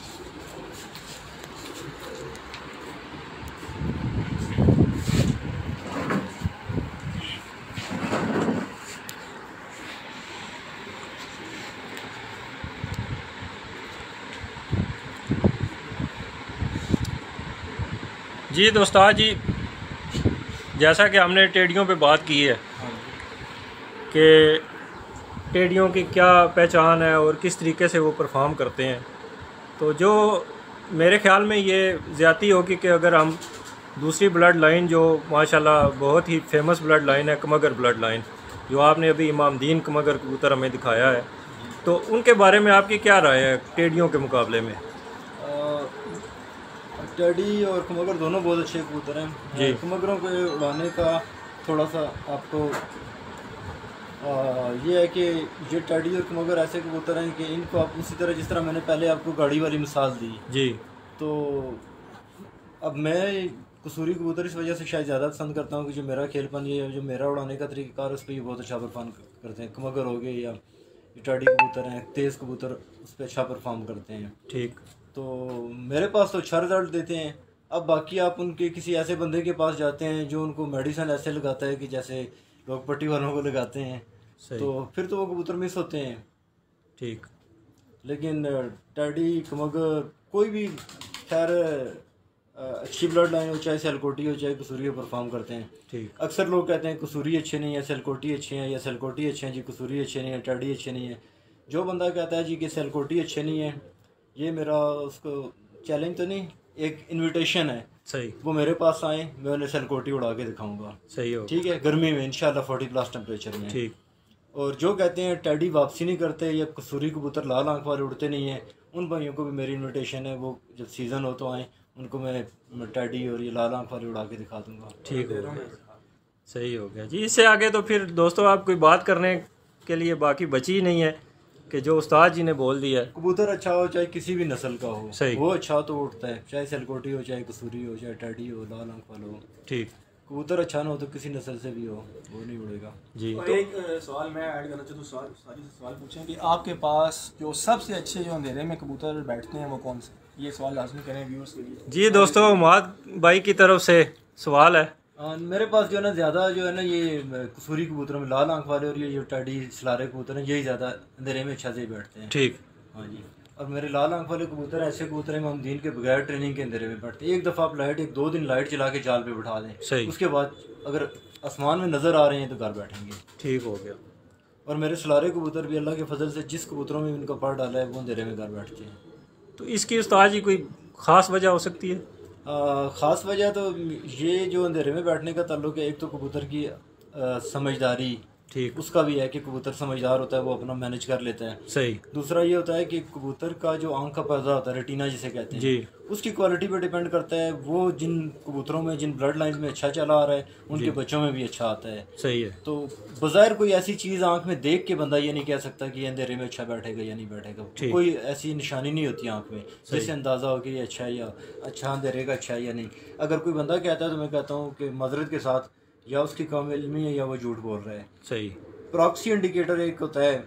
A: जी दोस्ताद जी, जैसा कि हमने टेढ़ियों पे बात की है कि टेढ़ियों की क्या पहचान है और किस तरीके से वो परफॉर्म करते हैं, तो जो मेरे ख्याल में ये ज़्यादती होगी कि अगर हम दूसरी ब्लड लाइन जो माशाल्लाह बहुत ही फेमस ब्लड लाइन है, कमगर ब्लड लाइन, जो आपने अभी इमामदीन कमगर कबूतर हमें दिखाया है, तो उनके बारे में आपकी क्या राय है टेढ़ियों के मुकाबले में?
B: टेढ़ी और कमगर दोनों बहुत अच्छे कबूतर हैं जी। कमगरों को उड़ाने का थोड़ा सा आपको आ, ये है कि ये टेढ़ी और कमगर ऐसे कबूतर हैं कि इनको आप उसी तरह जिस तरह मैंने पहले आपको गाड़ी वाली मिसाल दी
A: जी, तो
B: अब मैं कसूरी कबूतर इस वजह से शायद ज़्यादा पसंद करता हूँ कि जो मेरा खेलपन ये है, जो मेरा उड़ाने का तरीक़ाकार उस पर ये बहुत अच्छा परफॉर्म करते हैं। कमगर हो गए या टेढ़ी कबूतर हैं, तेज़ कबूतर उस पर अच्छा परफॉर्म करते हैं।
A: ठीक।
B: तो मेरे पास तो अच्छा रिजल्ट देते हैं। अब बाकी आप उनके किसी ऐसे बंदे के पास जाते हैं जो उनको मेडिसिन ऐसे लगाता है कि जैसे लोग पट्टी वालों को लगाते हैं, तो फिर तो वो कबूतर मिस होते हैं।
A: ठीक।
B: लेकिन टेढ़ी कमगर कोई भी खैर अच्छी ब्लड लाइन हो, चाहे सियालकोटी हो चाहे कसूरी, परफॉर्म करते हैं।
A: ठीक।
B: अक्सर लोग कहते हैं कसूरी अच्छे नहीं है, सियालकोटी अच्छे हैं, या सियालकोटी अच्छे हैं जी कसूरी अच्छे नहीं है, टेडी अच्छे नहीं है। जो बंदा कहता है जी कि सियालकोटी अच्छे नहीं है, ये मेरा उसको चैलेंज तो नहीं, एक इन्विटेशन है।
A: सही।
B: वो मेरे पास आए, मैं उन्हें सियालकोटी उड़ा के दिखाऊंगा।
A: सही हो।
B: ठीक है, गर्मी में इंशाल्लाह फोर्टी प्लस टेम्परेचर में।
A: ठीक।
B: और जो कहते हैं टैडी वापसी नहीं करते या कसूरी कबूतर लाल आंख वाले उड़ते नहीं हैं, उन भाइयों को भी मेरी इनविटेशन है, वो जब सीज़न हो तो आएँ, उनको मैं टैडी और ये लाल आंख वाले उड़ा के दिखा दूंगा।
A: ठीक हो गया, सही हो गया जी। इससे आगे तो फिर दोस्तों आप कोई बात करने के लिए बाकी बची ही नहीं है कि जो उस्ताद जी ने बोल दिया है।
B: कबूतर अच्छा हो चाहे किसी भी नस्ल का हो,
A: सही,
B: वो अच्छा तो उड़ता है, चाहे सियालकोटी हो चाहे कसूरी हो चाहे टैडी हो लाल आंख वाला हो।
A: ठीक।
B: कबूतर अच्छा ना हो तो किसी नस्ल से भी हो वो नहीं उड़ेगा
A: जी।
C: तो एक सवाल मैं ऐड करना चाहता हूँ, सवाल सारी से सवाल पूछें कि आपके पास जो सबसे अच्छे जो अंधेरे में कबूतर बैठते हैं वो कौन से, ये सवाल लाजमी करें व्यूअर्स के लिए।
A: जी दोस्तों, उमाद भाई की तरफ से सवाल है।
B: आ, मेरे पास जो है ना ज़्यादा जो है ना ये कसूरी कबूतर में लाल आंख वाले और ये जो टैडी सलारे कबूतर हैं यही ज़्यादा अंधेरे में अच्छा से बैठते हैं।
A: ठीक।
B: हाँ जी। और मेरे लाल आंख वाले कबूतर ऐसे कबूतर हैं हम दिन के बगैर ट्रेनिंग के अंधेरे में बैठते हैं। एक दफ़ा आप लाइट एक दो दिन लाइट चला के जाल पे बिठा दें,
A: सही,
B: उसके बाद अगर आसमान में नज़र आ रहे हैं तो घर बैठेंगे।
A: ठीक हो गया।
B: और मेरे सलारे कबूतर भी अल्लाह के फजल से जिस कबूतरों में उनका पर डाला है वो अंधेरे में घर बैठते हैं।
A: तो इसकी उस्ताद जी कोई ख़ास वजह हो सकती है?
B: आ, ख़ास वजह तो ये जो अंधेरे में बैठने का ताल्लुक है, एक तो कबूतर की आ, समझदारी,
A: ठीक,
B: उसका भी है कि कबूतर समझदार होता है, वो अपना मैनेज कर लेता है।
A: सही।
B: दूसरा ये होता है कि कबूतर का जो आंख का पर्दा होता है, रेटिना जिसे कहते हैं
A: जी,
B: उसकी क्वालिटी पे डिपेंड करता है। वो जिन कबूतरों में जिन ब्लड लाइन में अच्छा चला आ रहा है उनके बच्चों में भी अच्छा आता है।
A: सही है।
B: तो बज़ाहिर कोई ऐसी चीज़ आंख में देख के बंदा ये नहीं कह सकता कि ये अंधेरे में अच्छा बैठेगा या नहीं बैठेगा। कोई ऐसी निशानी नहीं होती आंख में जिससे अंदाज़ा हो कि ये अच्छा है या अच्छा अंधेरे का अच्छा है या नहीं। अगर कोई बंदा कहता है तो मैं कहता हूँ कि माजरत के साथ या उसकी कम इल्मी है या वो झूठ बोल रहा है।
A: सही।
B: प्रॉक्सी इंडिकेटर एक होता है,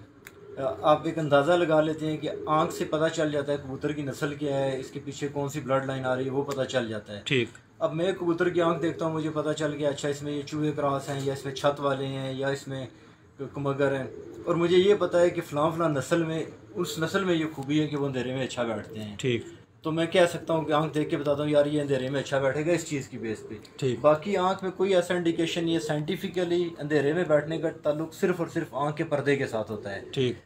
B: आप एक अंदाज़ा लगा लेते हैं कि आंख से पता चल जाता है कबूतर की नस्ल क्या है, इसके पीछे कौन सी ब्लड लाइन आ रही है, वो पता चल जाता है।
A: ठीक।
B: अब मैं कबूतर की आंख देखता हूँ, मुझे पता चल गया अच्छा इसमें ये चूहे क्रॉस हैं या इसमें छत वाले हैं या इसमें कमगर हैं, और मुझे ये पता है कि फ़लाँ फ़लाँ नस्ल में उस नस्ल में ये खूबी है कि वो अंधेरे में अच्छा बैठते हैं।
A: ठीक।
B: तो मैं कह सकता हूँ कि आंख देख के बताता हूँ यार ये अंधेरे में अच्छा बैठेगा इस चीज़ की बेस पे।
A: ठीक।
B: बाकी आंख में कोई ऐसा इंडिकेशन नहीं है। साइंटिफिकली अंधेरे में बैठने का ताल्लुक सिर्फ और सिर्फ आंख के पर्दे के साथ होता है।
A: ठीक।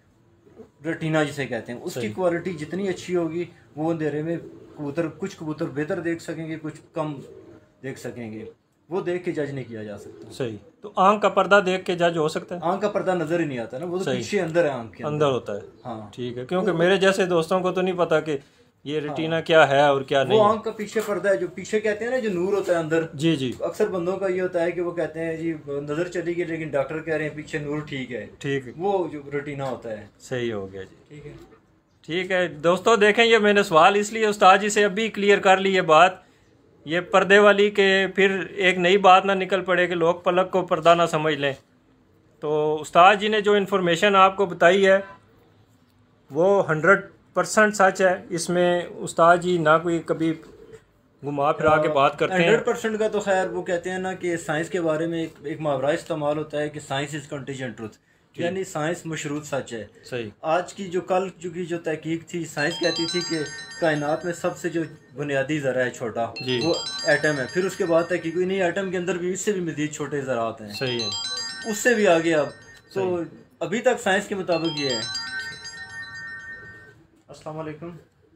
B: रेटिना जिसे कहते हैं, उसकी क्वालिटी जितनी अच्छी होगी वो अंधेरे में कबूतर, कुछ कबूतर बेहतर देख सकेंगे, कुछ कम देख सकेंगे, वो देख के जज नहीं किया जा सकता।
A: सही। तो आंख का पर्दा देख के जज हो सकता है?
B: आंख का पर्दा नजर ही नहीं आता ना, वो तो पीछे अंदर है, आंख के
A: अंदर होता है।
B: हाँ
A: ठीक है, क्योंकि मेरे जैसे दोस्तों को तो नहीं पता कि ये रेटिना क्या है और क्या नहीं।
B: वो आंख का पीछे पर्दा है, जो पीछे कहते हैं ना, जो नूर होता है अंदर।
A: जी जी।
B: अक्सर बंदों का ये होता है कि वो कहते हैं जी नजर चली गई लेकिन डॉक्टर कह रहे हैं पीछे नूर ठीक है।
A: ठीक है,
B: वो जो रेटिना होता है।
A: सही हो गया जी।
B: ठीक है,
A: ठीक है दोस्तों, देखें ये मैंने सवाल इसलिए उस्ताद जी से अभी क्लियर कर ली ये बात, ये पर्दे वाली के फिर एक नई बात ना निकल पड़े कि लोग पलक को पर्दा ना समझ लें। तो उस्ताद जी ने जो इन्फॉर्मेशन आपको बताई है वो हंड्रेड परसेंट सच है। इसमें उस्ताद जी ना कोई कभी घुमा फिरा के बात करते हैं।
B: हंड्रेड परसेंट का तो खैर वो कहते हैं ना कि साइंस के बारे में एक, एक मुहावरा इस्तेमाल होता है कि साइंस इज कंटीजेंट ट्रुथ, यानी साइंस मशरूत सच है।
A: सही।
B: आज की जो कल की जो तहकीक थी, साइंस कहती थी कि कायनात में सबसे जो बुनियादी ज़रा है छोटा वो एटम है। फिर उसके बाद तहकीक हुई नहीं, एटम के अंदर भी इससे भी मज़ीद छोटे ज़रात हैं।
A: सही है,
B: उससे भी आगे अब तो अभी तक साइंस के मुताबिक ये है। अस्सलाम वालेकुम।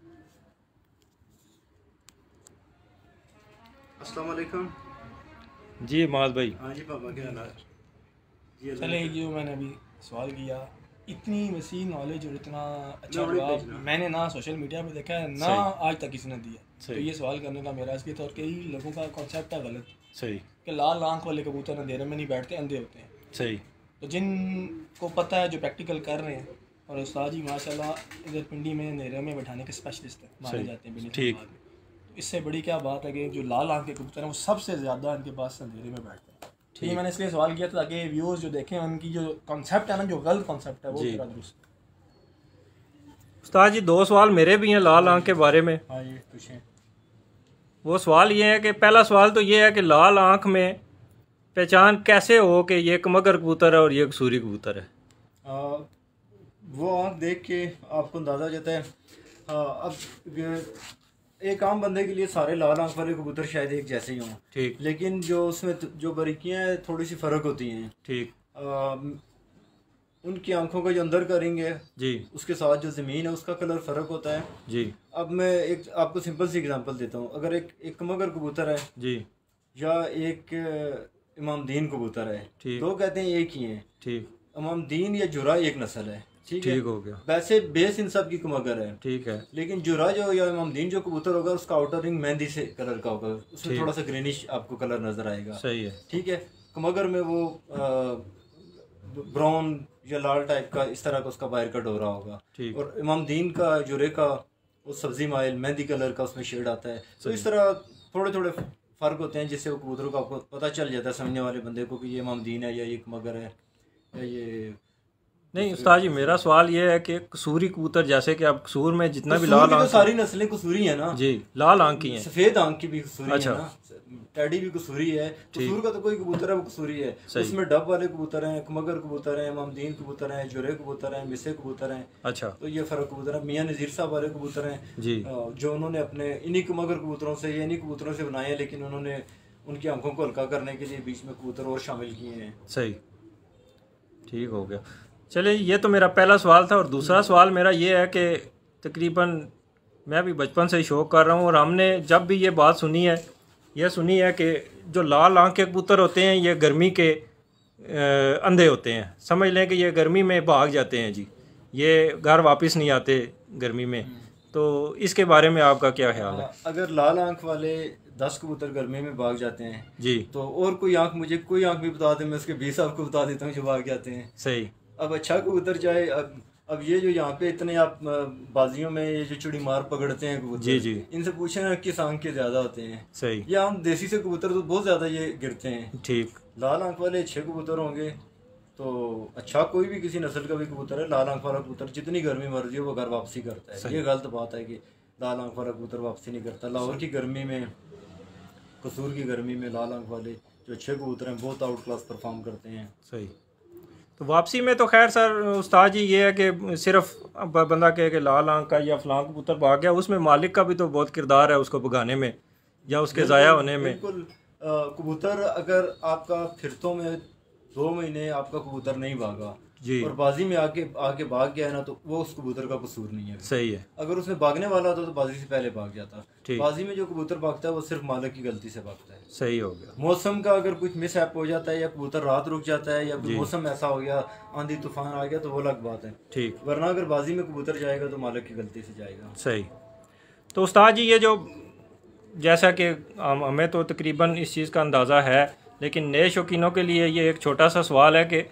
B: अस्सलाम वालेकुम।
A: जी माज भाई।
B: हाँ जी पापा, क्या हाल है?
C: चले जो मैंने अभी सवाल किया, इतनी वसी नॉलेज और इतना अच्छा जवाब मैंने ना सोशल मीडिया पे देखा है ना आज तक किसी ने दिया। तो ये सवाल करने का मेरा इसलिए तौर कई लोगों का कॉन्सेप्ट है गलत।
A: सही।
C: कि लाल आंख वाले कबूतर अंधेरे में नहीं बैठते, अंधे होते हैं।
A: सही।
C: तो जिनको पता है, जो प्रैक्टिकल कर रहे हैं, और उस्ताद जी माशाल्लाह इधर पिंडी में अंधेरे में बैठाने के स्पेशलिस्ट हैं, माने जाते हैं।
A: ठीक।
C: तो इससे बड़ी क्या बात है कि जो लाल आंख के कबूतर हैं वो सबसे ज़्यादा इनके पास अंधेरे में बैठते हैं। ठीक है, मैंने इसलिए सवाल किया था ताकि व्यूअर्स जो देखें उनकी जो कॉन्सेप्ट है ना, जो गलत कॉन्सेप्ट है वो पूरा दुरुस्त।
A: उस्ताद जी दो सवाल मेरे भी हैं लाल आंख के बारे में।
B: हाँ जी पूछें।
A: वो सवाल ये है कि पहला सवाल तो ये है कि लाल आंख में पहचान कैसे हो कि ये कमगर कबूतर है और ये कसूरी कबूतर है?
B: आ, वो आँख देख के आपको अंदाज़ा हो जाता है। आ, अब एक आम बंदे के लिए सारे लाल आंख वाले कबूतर शायद एक जैसे ही हों,
C: ठीक,
B: लेकिन जो उसमें त- जो बारीकियां हैं थोड़ी सी फर्क होती हैं।
C: ठीक
B: अम, उनकी आंखों का जो अंदर का रिंग है
C: जी,
B: उसके साथ जो ज़मीन है उसका कलर फ़र्क होता है।
C: जी,
B: अब मैं एक आपको सिंपल सी एग्जांपल देता हूँ। अगर एक एक मगर कबूतर है
C: जी,
B: या एक अ, इमामदीन कबूतर है,
C: ठीक,
B: दो कहते हैं एक ही हैं।
C: ठीक,
B: इमामदीन या जुरा एक नस्ल है, ठीक है।
C: ठीक हो गया,
B: वैसे बेस इन सब की मगर है,
C: ठीक है,
B: लेकिन जुरा जो या इमामदीन जो कबूतर होगा उसका आउटर रिंग मेहंदी से कलर का होगा, उसमें
C: ठीक।
B: थोड़ा सा ग्रीनिश आपको कलर नजर आएगा,
C: सही है,
B: ठीक है। कमगर में वो ब्राउन या लाल टाइप का इस तरह का उसका बाहर का डोरा होगा,
C: ठीक,
B: और इमामदीन का जुरे का वो सब्जी माइल मेहंदी कलर का उसमें शेड आता है। तो इस तरह थोड़े थोड़े फर्क होते हैं जिससे वो कबूतरों का आपको पता चल जाता है समझने वाले बंदे को कि ये इमामदीन है या ये मगर है या ये।
C: नहीं उस्ताद जी, मेरा सवाल ये है कि कसूरी कबूतर, जैसे कि अब कसूर में जितना भी
B: कसूर
C: लाल
B: की तो
C: आंख,
B: सारी नस्लें कसूरी है ना
C: जी, लाल आंख की हैं,
B: सफेद आंख की भी कसूरी
C: अच्छा।
B: है ना, टैडी भी कसूरी है। कसूर का तो कोई कबूतर है वो कसूरी है,
C: सही।
B: उसमें डब वाले कबूतर हैं, मगर कबूतर हैं, इमामदीन कबूतर हैं, जुरे कबूतर हैं, मिसे कबूतर हैं।
C: अच्छा,
B: तो ये फर्क कबूतर है। मियां नज़ीर साहब वाले कबूतर हैं
C: जी,
B: अ, जो उन्होंने अपने इन्हीं मगर कबूतरों से या इन्हीं कबूतरों से बनाए हैं, लेकिन उन्होंने उनकी आंखों को हल्का करने के लिए बीच में कबूतर और शामिल किए हैं।
C: सही, ठीक हो गया। चलिए, ये तो मेरा पहला सवाल था। और दूसरा सवाल मेरा ये है कि तकरीबन मैं भी बचपन से ही शौक़ कर रहा हूँ, और हमने जब भी ये बात सुनी है, ये सुनी है कि जो लाल आंख के कबूतर होते हैं ये गर्मी के अ, अंधे होते हैं। समझ लें कि ये गर्मी में भाग जाते हैं जी, ये घर वापस नहीं आते गर्मी में। तो इसके बारे में आपका क्या ख्याल है?
B: अगर लाल आंख वाले दस कबूतर गर्मी में भाग जाते हैं
C: जी,
B: तो और कोई आंख, मुझे कोई आंख भी बता दे, मैं उसके बीस आपको बता देता हूँ जो भाग जाते हैं।
C: सही,
B: अब अच्छा कबूतर चाहे, अब अब ये जो यहाँ पे इतने आप अ, बाजियों में ये जो चिड़ी मार पकड़ते हैं कबूतर,
C: जी, जी,
B: इनसे पूछे ना किस आंख के ज्यादा होते हैं।
C: सही,
B: या हम देसी से कबूतर तो बहुत ज्यादा ये गिरते हैं।
C: ठीक,
B: लाल आंख वाले अच्छे कबूतर होंगे तो अच्छा, कोई भी किसी नस्ल का भी कबूतर है, लाल आंख वाला कबूतर जितनी गर्मी मर्जी हो वो घर वापसी करता है। ये गलत बात है कि लाल आंख वाला कबूतर वापसी नहीं करता। लाहौर की गर्मी में, कसूर की गर्मी में लाल आंख वाले जो अच्छे कबूतर हैं बहुत आउट क्लास परफॉर्म करते हैं।
C: सही। तो वापसी में तो खैर सर उस्ताद जी ये है कि सिर्फ ब- बंदा कहे कि लाल आंख का या फलां कबूतर भाग गया, उसमें मालिक का भी तो बहुत किरदार है उसको भगाने में या उसके ज़ाया होने में।
B: बिल्कुल। अ, कबूतर अगर आपका फिरतों में दो महीने आपका कबूतर नहीं भागा
C: जी,
B: और बाजी में आके आके भाग गया है ना, तो वो उस कबूतर का कसूर नहीं है।
C: सही है,
B: अगर उसमें भागने वाला होता तो बाजी से पहले भाग जाता।
C: ठीक,
B: बाजी में जो कबूतर भागता है वो सिर्फ मालिक की गलती से भागता है।
C: सही हो गया,
B: मौसम का अगर कुछ मिस हो जाता है या कबूतर रात रुक जाता है या कोई मौसम ऐसा हो गया, आंधी तूफान आ गया, तो वो अलग बात है।
C: ठीक,
B: वरना अगर बाजी में कबूतर जाएगा तो मालिक की गलती से जाएगा।
C: सही। तो उस्ताद जी ये जो, जैसा कि हम हमें तो तकरीबन इस चीज़ का अंदाज़ा है, लेकिन नए शौकीनों के लिए ये एक छोटा सा सवाल है कि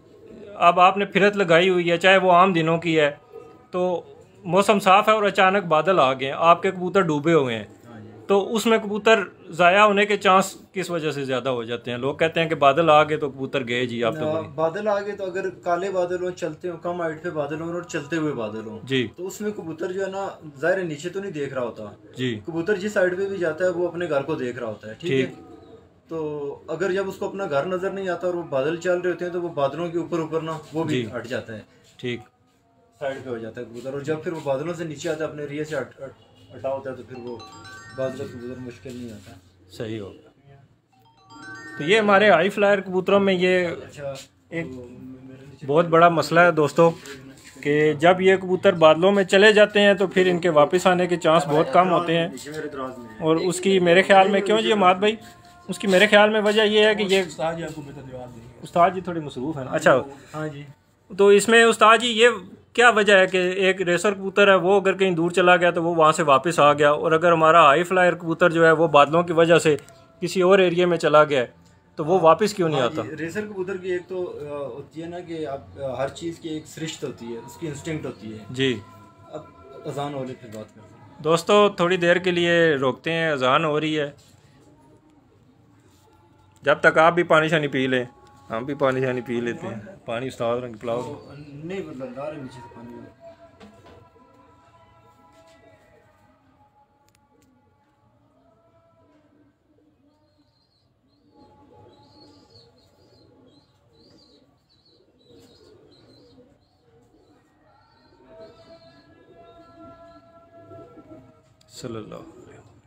C: अब आपने फिरत लगाई हुई है, चाहे वो आम दिनों की है, तो मौसम साफ़ है और अचानक बादल आ गए हैं, आपके कबूतर डूबे हुए हैं, तो उसमें कबूतर ज़ाया होने के चांस किस वजह से ज़्यादा हो जाते हैं? लोग कहते हैं कि बादल आ गए तो कबूतर गए जी। आप तो
B: ना,
C: बोलिए।
B: बादल आ गए तो अगर काले बादल हो, चलते हो, कम हाइट पे बादल हो और चलते हुए बादल हो,
C: जी,
B: तो उसमें कबूतर जो है ना ज़ाहिर है नीचे तो नहीं देख रहा होता।
C: जी,
B: कबूतर जिस साइड पे भी जाता है वो अपने घर को देख रहा होता है, ठीक है। तो अगर जब उसको अपना घर नजर नहीं आता और वो बादल चल रहे होते हैं तो वो बादलों के ऊपर ऊपर ना वो भी
C: जी।
B: हट जाता है,
C: ठीक,
B: साइड पे हो जाता है कबूतर। और जब फिर वो बादलों से नीचे आता है, अपने एरिया से हट हट- हटा होता है, तो फिर वो बादलों से कबूतर मुश्किल नहीं आता।
C: सही हो गया। तो ये हमारे हाई फ्लायर कबूतरों में ये
B: अच्छा,
C: एक बहुत बड़ा मसला है दोस्तों कि जब ये कबूतर बादलों में चले जाते हैं तो फिर इनके वापस आने के चांस बहुत कम होते हैं।
B: नीचे मेरे दराज में है।
C: और उसकी मेरे ख्याल में, क्यों जी अमाद भाई, उसकी मेरे ख्याल में वजह ये है कि ये उस्ताद जी आपको बेहतर जवाब देंगे।
B: उस्ताद जी थोड़ी मसरूफ़ है ना।
C: अच्छा,
B: हाँ जी।
C: तो इसमें उस्ताद जी ये क्या वजह है कि एक रेसर कबूतर है वो अगर कहीं दूर चला गया तो वो वहाँ से वापस आ गया, और अगर हमारा हाई फ्लायर कबूतर जो है वो बादलों की वजह से किसी और एरिया में चला गया है तो वो वापस क्यों नहीं
B: हाँ
C: आता?
B: जी, रेसर कबूतर की एक तो अ, होती है ना कि आप अ, हर चीज़ की एक सृष्ट होती है, उसकी इंस्टिंक्ट होती है।
C: जी
B: अब अजान हो रही, फिर बात करते हैं
C: दोस्तों, थोड़ी देर के लिए रोकते हैं, अजान हो रही है, जब तक आप भी पानी शानी पी लें, हम भी पानी शानी पी लेते हैं। पानी उस्ताद रंग पिलाओ।
B: नहीं मतलब ला रहे नीचे से पानी।
A: सल्लल्लाहु अलैहि वसल्लम।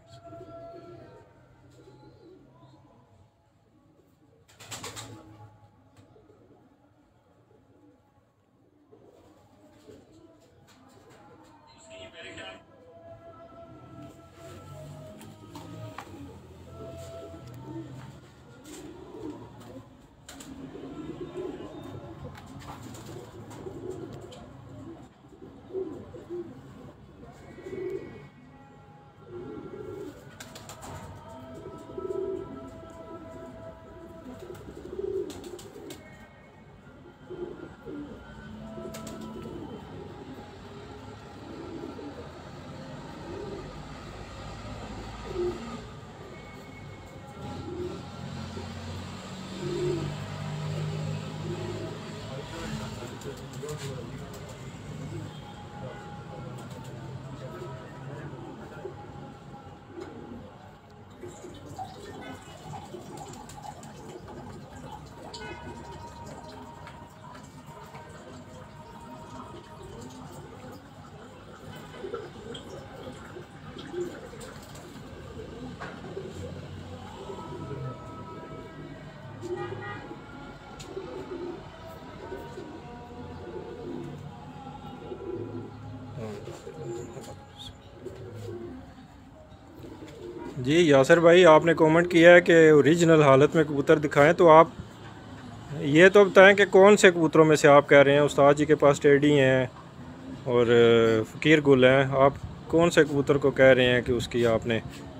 A: जी यासर भाई, आपने कमेंट किया है कि ओरिजिनल हालत में कबूतर दिखाएं, तो आप ये तो बताएं कि कौन से कबूतरों में से आप कह रहे हैं। उस्ताद जी के पास टेडी हैं और फ़कीर गुल हैं, आप कौन से कबूतर को कह रहे हैं कि उसकी आपने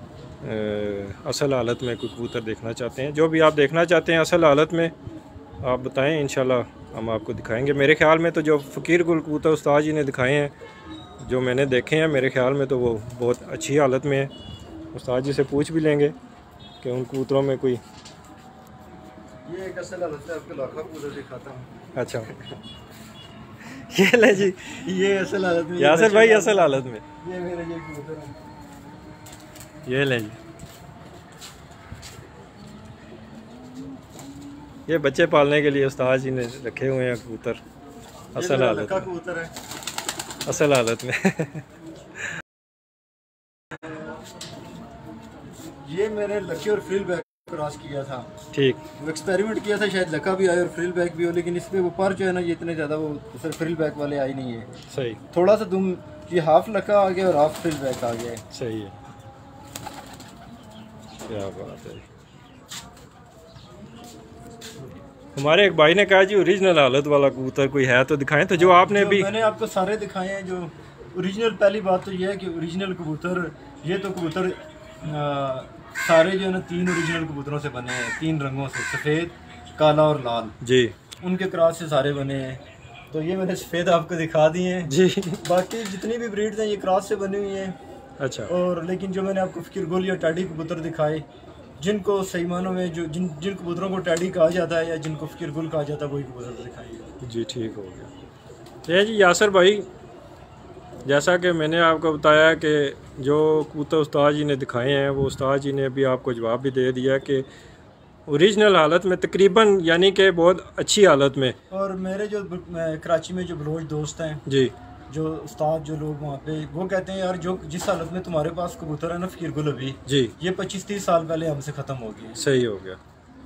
A: असल हालत में कोई कबूतर देखना चाहते हैं? जो भी आप देखना चाहते हैं असल हालत में आप बताएं, इंशाल्लाह हम आपको दिखाएंगे। मेरे ख़्याल में तो जो फ़कीर गुल कबूतर उस्ताद जी ने दिखाए हैं, जो मैंने देखे हैं, मेरे ख़्याल में तो वो बहुत अच्छी हालत में है। उस्ताद जी से पूछ भी लेंगे कि उन कबूतरों में कोई
B: ये एक असल हालत है, आपको लाखा कबूतर दिखाता हूँ।
A: अच्छा ये ले जी,
B: ये असल हालत में,
A: यासर भाई असल हालत में
B: ये मेरे ये कबूतर है,
A: ये ले जी। ये बच्चे पालने के लिए उस्ताद जी ने रखे हुए हैं कबूतर असल हालत में,
B: कबूतर है
A: असल हालत में
B: ये मेरे लकी और फ्रिल बैक क्रॉस किया था।
A: ठीक,
B: वो एक्सपेरिमेंट किया था, शायद लका भी आए और फ्रिल बैक भी हो, लेकिन इसमें वो पर जो है ना ये इतने ज़्यादा वो सर फ्रिल बैक वाले आई नहीं है।
A: सही,
B: थोड़ा सा तुम ये हाफ लका आ गया और हाफ फ्रिल बैक आ गया।
A: सही है, क्या बात है। हमारे एक भाई ने कहा जी ओरिजिनल हालत वाला कबूतर कोई है तो दिखाएं, तो जो आपने
B: जो
A: भी
B: मैंने आपको सारे दिखाए हैं जो ओरिजिनल। पहली बात तो ये है कि ओरिजिनल कबूतर, ये तो कबूतर आ, सारे जो है ना तीन ओरिजिनल कबूतरों से बने हैं, तीन रंगों से, सफ़ेद, काला और लाल
A: जी,
B: उनके क्रॉस से सारे बने हैं। तो ये मैंने सफ़ेद आपको दिखा दिए हैं
A: जी।
B: बाकी जितनी भी ब्रीड्स हैं ये क्रॉस से बनी हुई हैं।
A: अच्छा,
B: और लेकिन जो मैंने आपको फ़कीर गुल या टैडी कबूतर दिखाए, जिनको सही मानों में जो जिन जिन कबूतरों को टैडी कहा जाता है या जिनको फ़कीर गुल कहा जाता है वही कबूतर दिखाइए।
A: जी ठीक हो गया। ये जी यासर भाई, जैसा कि मैंने आपको बताया कि जो कबूतर उस्ताद जी ने दिखाए हैं वो उस्ताद जी ने अभी आपको जवाब भी दे दिया कि ओरिजिनल हालत में तकरीबन, यानी कि बहुत अच्छी हालत में।
B: और मेरे जो कराची में जो बलोच दोस्त हैं
A: जी,
B: जो उस्ताद जो लोग वहाँ पे, वो कहते हैं यार जो जिस हालत में तुम्हारे पास कबूतर है ना फ़कीर गुल अभी,
A: जी,
B: ये पच्चीस तीस साल पहले हमसे ख़त्म हो गया।
A: सही हो गया,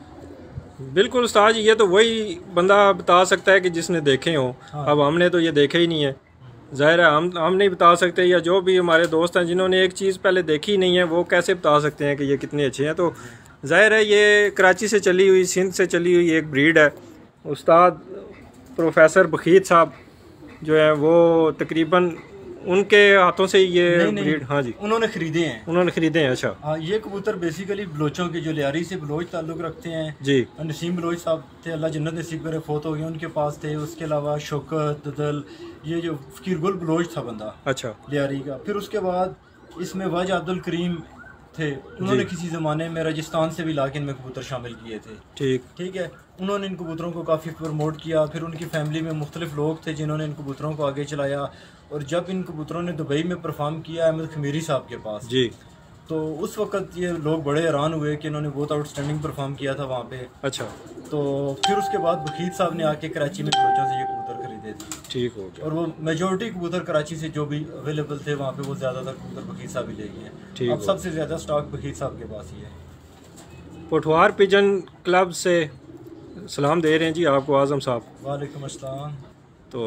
A: बिल्कुल उस्ताद जी। ये तो वही बंदा बता सकता है कि जिसने देखे हों।
B: हाँ।
A: अब हमने तो ये देखे ही नहीं है, ज़ाहिर है हम हम नहीं बता सकते, या जो भी हमारे दोस्त हैं जिन्होंने एक चीज़ पहले देखी ही नहीं है वो कैसे बता सकते हैं कि ये कितने अच्छे हैं। तो ज़ाहिर है ये कराची से चली हुई, सिंध से चली हुई एक ब्रीड है। उस्ताद प्रोफेसर बखीत साहब जो है वो तकरीबन उनके हाथों से ये
B: नहीं, नहीं,
A: ब्रीड, हाँ जी,
B: उन्होंने खरीदे हैं।
A: उन्होंने खरीदे हैं। अच्छा,
B: हाँ, ये कबूतर बेसिकली बलोचों के, जो लियारी से बलोच ताल्लुक़ रखते हैं
A: जी,
B: नसीम बलोच साहब थे, अल्लाह जन्नत नसीब करे, फोत हो गए, उनके पास थे। उसके अलावा शौकत ददल, ये जो फ़कीर गुल बलोच था बंदा
A: अच्छा,
B: लियारी का। फिर उसके बाद इसमें वाज अब्दुल करीम थे, उन्होंने किसी ज़माने में राजस्थान से भी लाके इनमें कबूतर शामिल किए थे।
A: ठीक,
B: ठीक है, उन्होंने इन कबूतरों को काफ़ी प्रमोट किया। फिर उनकी फैमिली में मुख्तलिफ लोग थे जिन्होंने इन कबूतरों को आगे चलाया। और जब इन कबूतरों ने दुबई में परफॉर्म किया अहमद खमीरी साहब के पास,
A: जी,
B: तो उस वक्त ये लोग बड़े हैरान हुए कि इन्होंने बहुत आउटस्टैंडिंग परफॉर्म किया था वहाँ पे।
A: अच्छा,
B: तो फिर उसके बाद बखीत साहब ने आके कराची में बलोचों से ये कबूतर खरीदे दे दी।
A: ठीक हो गया।
B: और वो मेजोरिटी कबूतर कराची से जो भी अवेलेबल थे वहाँ पे वो ज़्यादातर कबूतर बकीर साहब ही ले गए हैं। अब सबसे ज़्यादा स्टॉक बकीर साहब के पास ही है।
A: पोठवार पिजन क्लब से सलाम दे रहे हैं जी आपको आज़म साहब।
B: वालेकुम अस्सलाम।
A: तो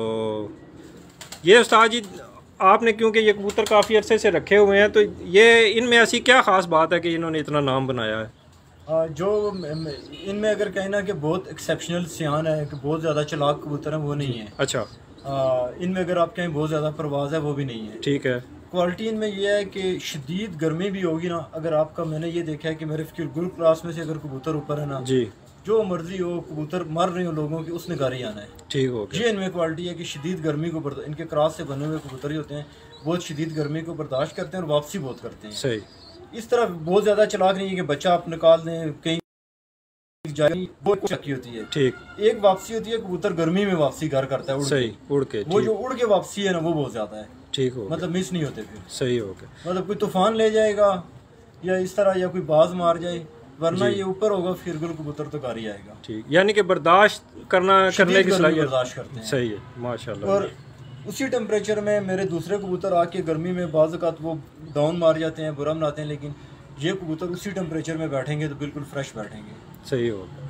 A: ये उस्ताद जी आपने क्योंकि ये कबूतर काफ़ी अरसे से रखे हुए हैं, तो ये इनमें ऐसी क्या ख़ास बात है कि इन्होंने इतना नाम बनाया है?
B: आ, जो इनमें अगर कहें ना कि बहुत एक्सेप्शनल सियान है कि बहुत ज़्यादा चलाक कबूतर है वो नहीं है।
A: अच्छा।
B: इनमें अगर आप कहें बहुत ज़्यादा परवाज़ है वो भी नहीं है।
A: ठीक है।
B: क्वालिटी इनमें यह है कि शदीद गर्मी भी होगी ना, अगर आपका मैंने ये देखा है कि मेरे गुल क्लास में से अगर कबूतर ऊपर है ना
A: जी, जो
B: मर्जी हो कबूतर मर रहे हो लोगों की उसने घर ही आना है।
A: ठीक हो गया।
B: ये इनमें क्वालिटी है कि शदीद गर्मी को बर्दाश्त, इनके क्रॉस से बने हुए कबूतर ही होते हैं, बहुत शदीद गर्मी को बर्दाश्त करते हैं और वापसी बहुत करते हैं।
A: सही।
B: इस तरह बहुत ज़्यादा चलाक नहीं है कि बच्चा आप निकाल दें कहीं जाए, बहुत चक्की होती है। ठीक। एक वापसी होती है कबूतर गर्मी में वापसी घर करता है उड़ सही उड़ के, वो जो उड़ के वापसी है ना वो बहुत ज़्यादा है। ठीक हो, मतलब मिस नहीं होते फिर। सही हो गया। मतलब कोई तूफान ले जाएगा या इस तरह या कोई बाज मार जाए, वरना ये ऊपर होगा फिर गुल कबूतर तो घर ही आएगा। ठीक, यानी कि बर्दाश्त करना करने की सलाहियत बर्दाश्त करते हैं। सही है, माशाल्लाह। और उसी टेम्परेचर में मेरे दूसरे कबूतर आके गर्मी में बाज़ औक़ात वो डाउन मार जाते हैं, बुरा बनाते हैं, लेकिन ये कबूतर उसी टेम्परेचर में बैठेंगे तो बिल्कुल फ्रेश बैठेंगे। सही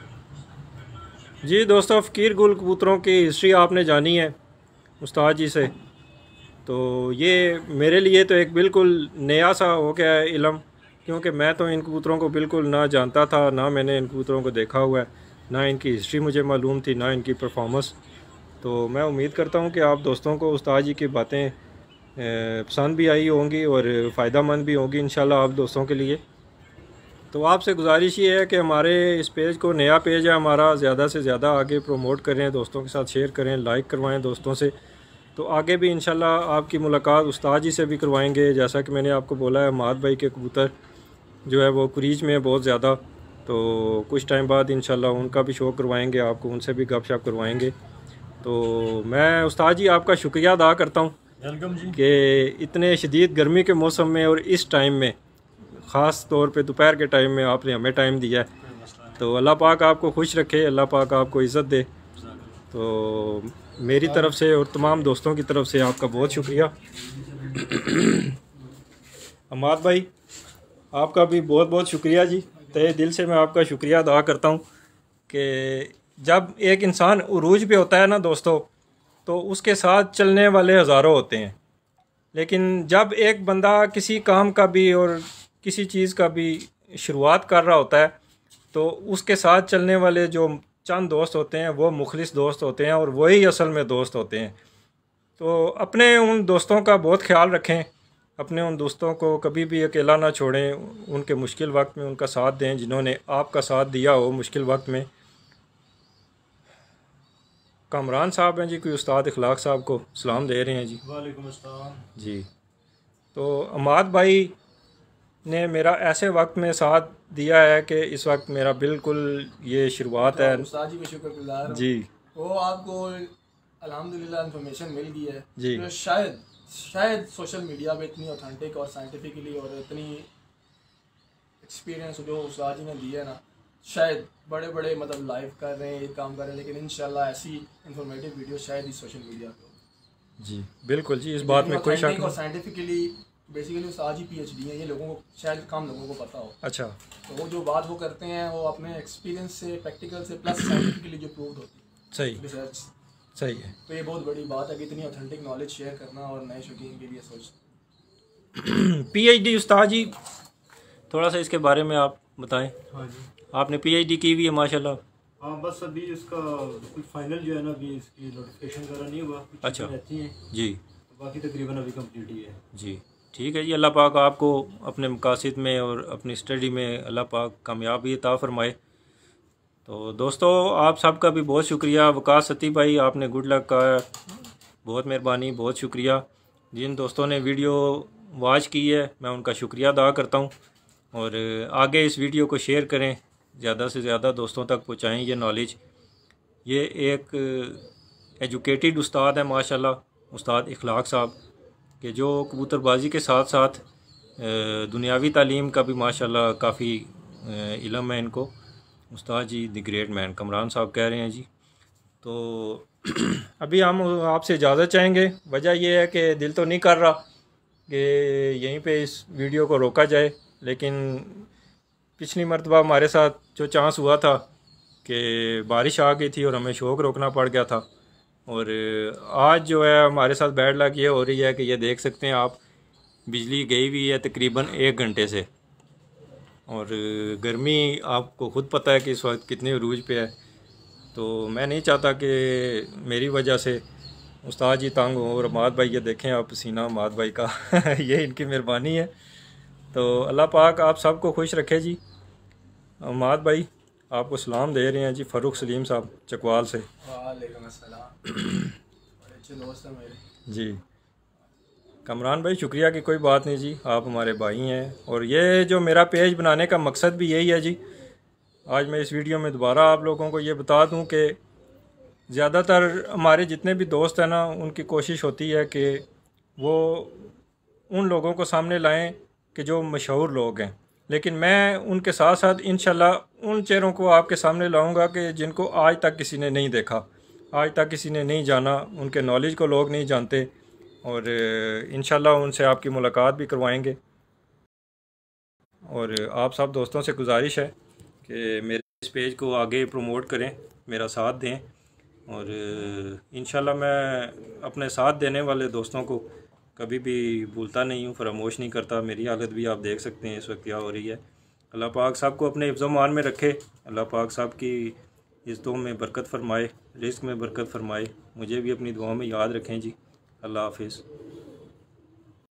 B: होगा जी। दोस्तों, फ़कीर गुल कबूतरों की हिस्ट्री आपने जानी है उस्ताद जी से, तो ये मेरे लिए तो एक बिल्कुल नया सा हो गया है इल्म, क्योंकि मैं तो इन कबूतरों को बिल्कुल ना जानता था, ना मैंने इन कबूतरों को देखा हुआ है, ना इनकी हिस्ट्री मुझे मालूम थी, ना इनकी परफॉर्मेंस। तो मैं उम्मीद करता हूँ कि आप दोस्तों को उस्ताद जी की बातें पसंद भी आई होंगी और फ़ायदा मंद भी होंगी इंशाल्लाह आप दोस्तों के लिए। तो आपसे गुजारिश ये है कि हमारे इस पेज को, नया पेज है हमारा, ज़्यादा से ज़्यादा आगे प्रमोट करें, दोस्तों के साथ शेयर करें, लाइक करवाएं दोस्तों से। तो आगे भी इंशाल्लाह आपकी मुलाकात उस्ताद जी से भी करवाएंगे। जैसा कि मैंने आपको बोला है, माद भाई के कबूतर जो है वो कुरीज में बहुत ज़्यादा, तो कुछ टाइम बाद इंशाल्लाह उनका भी शो करवाएंगे आपको, उनसे भी गपशप करवाएंगे। तो मैं उस्ताद जी आपका शुक्रिया अदा करता हूँ वेलकम जी कि इतने शदीद गर्मी के मौसम में और इस टाइम में, ख़ास तौर पे दोपहर के टाइम में आपने हमें टाइम दिया है। तो अल्लाह पाक आपको खुश रखे, अल्लाह पाक आपको इज़्ज़त दे। तो मेरी तरफ़ से और तमाम दोस्तों की तरफ से आपका बहुत शुक्रिया। अमाद भाई आपका भी बहुत बहुत शुक्रिया जी, तहे दिल से मैं आपका शुक्रिया अदा करता हूँ कि जब एक इंसान उरूज पे होता है ना दोस्तों, तो उसके साथ चलने वाले हज़ारों होते हैं, लेकिन जब एक बंदा किसी काम का भी और किसी चीज़ का भी शुरुआत कर रहा होता है, तो उसके साथ चलने वाले जो चंद दोस्त होते हैं वो मुखलिस दोस्त होते हैं और वही असल में दोस्त होते हैं। तो अपने उन दोस्तों का बहुत ख्याल रखें, अपने उन दोस्तों को कभी भी अकेला ना छोड़ें, उनके मुश्किल वक्त में उनका साथ दें, जिन्होंने आपका साथ दिया हो मुश्किल वक्त में। कामरान साहब हैं जी, कोई उस्ताद इखलाक साहब को सलाम दे रहे हैं जी। वालेकुम अस्सलाम जी। तो अमाद भाई ने मेरा ऐसे वक्त में साथ दिया है कि इस वक्त मेरा बिल्कुल ये शुरुआत है।
C: उस्ताद जी का शुक्रगुजार
A: जी।
C: वो आपको अल्हम्दुलिल्लाह इन्फॉर्मेशन मिल गई है
A: जी।
C: तो शायद शायद सोशल मीडिया पे इतनी ऑथेंटिक और साइंटिफिकली और इतनी एक्सपीरियंस जो उस्ताद जी ने दिया है ना, शायद बड़े बड़े मतलब लाइव कर रहे हैं, काम कर रहे हैं, लेकिन इंशाल्लाह ऐसी इंफॉर्मेटिव वीडियो शायद ही सोशल मीडिया पे हो।
A: जी बिल्कुल जी, इस बात में कोई शक नहीं।
C: और साइंटिफिकली बेसिकली उस्ताद जी पीएचडी हैं, ये लोगों को शायद कम लोगों को पता हो।
A: अच्छा।
C: तो वो जो बात वो करते हैं वो अपने एक्सपीरियंस से, प्रैक्टिकल से, प्लस साइंटिफिकली जो प्रूव होती है।
A: सही
C: रिसर्च
A: सही है।
C: तो ये बहुत बड़ी बात है कि इतनी ऑथेंटिक नॉलेज शेयर करना और नए शौकीन के लिए सोच।
A: पीएचडी उस्ताद जी थोड़ा सा इसके बारे में आप बताएं।
B: हाँ जी,
A: आपने पीएचडी की हुई है माशाल्लाह।
B: हाँ, बस अभी इसका बिल्कुल फाइनल जो है ना, अभी इसकी नोटिफिकेशन वगैरह नहीं हुआ।
A: अच्छा
B: रहती हैं
A: जी।
B: तो बाकी तकरीबन अभी कंप्लीट ही है
A: जी। ठीक है जी, अल्लाह पाक आपको अपने मकासद में और अपनी स्टडी में अल्लाह पाक कामयाबी अता फरमाए। तो दोस्तों, आप सबका भी बहुत शुक्रिया। वकास सती भाई, आपने गुड लक का बहुत मेहरबानी, बहुत शुक्रिया। जिन दोस्तों ने वीडियो वॉच की है मैं उनका शुक्रिया अदा करता हूँ, और आगे इस वीडियो को शेयर करें, ज़्यादा से ज़्यादा दोस्तों तक पहुँचाएँ ये नॉलेज। ये एक एजुकेटेड उस्ताद है माशाल्लाह, उस्ताद इखलाक साहब, कि जो कबूतरबाजी के साथ साथ दुनियावी तालीम का भी माशाल्लाह काफ़ी इल्म है इनको। उस्ताद ji the great man Kamran साहब कह रहे हैं जी। तो अभी हम आपसे इजाज़त चाहेंगे। वजह यह है कि दिल तो नहीं कर रहा कि यहीं पे इस वीडियो को रोका जाए, लेकिन पिछली मरतबा हमारे साथ जो चांस हुआ था कि बारिश आ गई थी और हमें शौक रोकना पड़ गया था, और आज जो है हमारे साथ बैड लक ये हो रही है कि ये देख सकते हैं आप, बिजली गई हुई है तकरीबन एक घंटे से, और गर्मी आपको ख़ुद पता है कि इस वक्त कितने अरूज पे है। तो मैं नहीं चाहता कि मेरी वजह से उस्ताद जी तंग हो। और माद भाई ये देखें आप, पसीना माद भाई का ये इनकी मेहरबानी है। तो अल्लाह पाक आप सबको खुश रखे जी। माद भाई आपको सलाम दे रहे हैं जी, फ़ारूक सलीम साहब चकवाल से।
C: वालेकुम अस्सलाम। बड़े अच्छे दोस्त हैं मेरे
A: जी। कमरान भाई शुक्रिया की कोई बात नहीं जी, आप हमारे भाई हैं। और ये जो मेरा पेज बनाने का मकसद भी यही है जी। आज मैं इस वीडियो में दोबारा आप लोगों को ये बता दूं कि ज़्यादातर हमारे जितने भी दोस्त हैं ना, उनकी कोशिश होती है कि वो उन लोगों को सामने लाएं कि जो मशहूर लोग हैं, लेकिन मैं उनके साथ साथ इंशाल्लाह उन चेहरों को आपके सामने लाऊंगा कि जिनको आज तक किसी ने नहीं देखा, आज तक किसी ने नहीं जाना, उनके नॉलेज को लोग नहीं जानते, और इंशाल्लाह उनसे आपकी मुलाकात भी करवाएंगे। और आप सब दोस्तों से गुजारिश है कि मेरे इस पेज को आगे प्रमोट करें, मेरा साथ दें, और इंशाल्लाह मैं अपने साथ देने वाले दोस्तों को कभी भी भूलता नहीं हूँ, फरामोश नहीं करता। मेरी हालत भी आप देख सकते हैं इस वक्त क्या हो रही है। अल्लाह पाक सबको अपने हिफ्ज़ मान में रखे, अल्लाह पाक सब की इज़्ज़तों में बरकत फ़रमाए, रिज़्क़ में बरकत फ़रमाए। मुझे भी अपनी दुआओं में याद रखें जी। अल्लाह हाफ़िज़।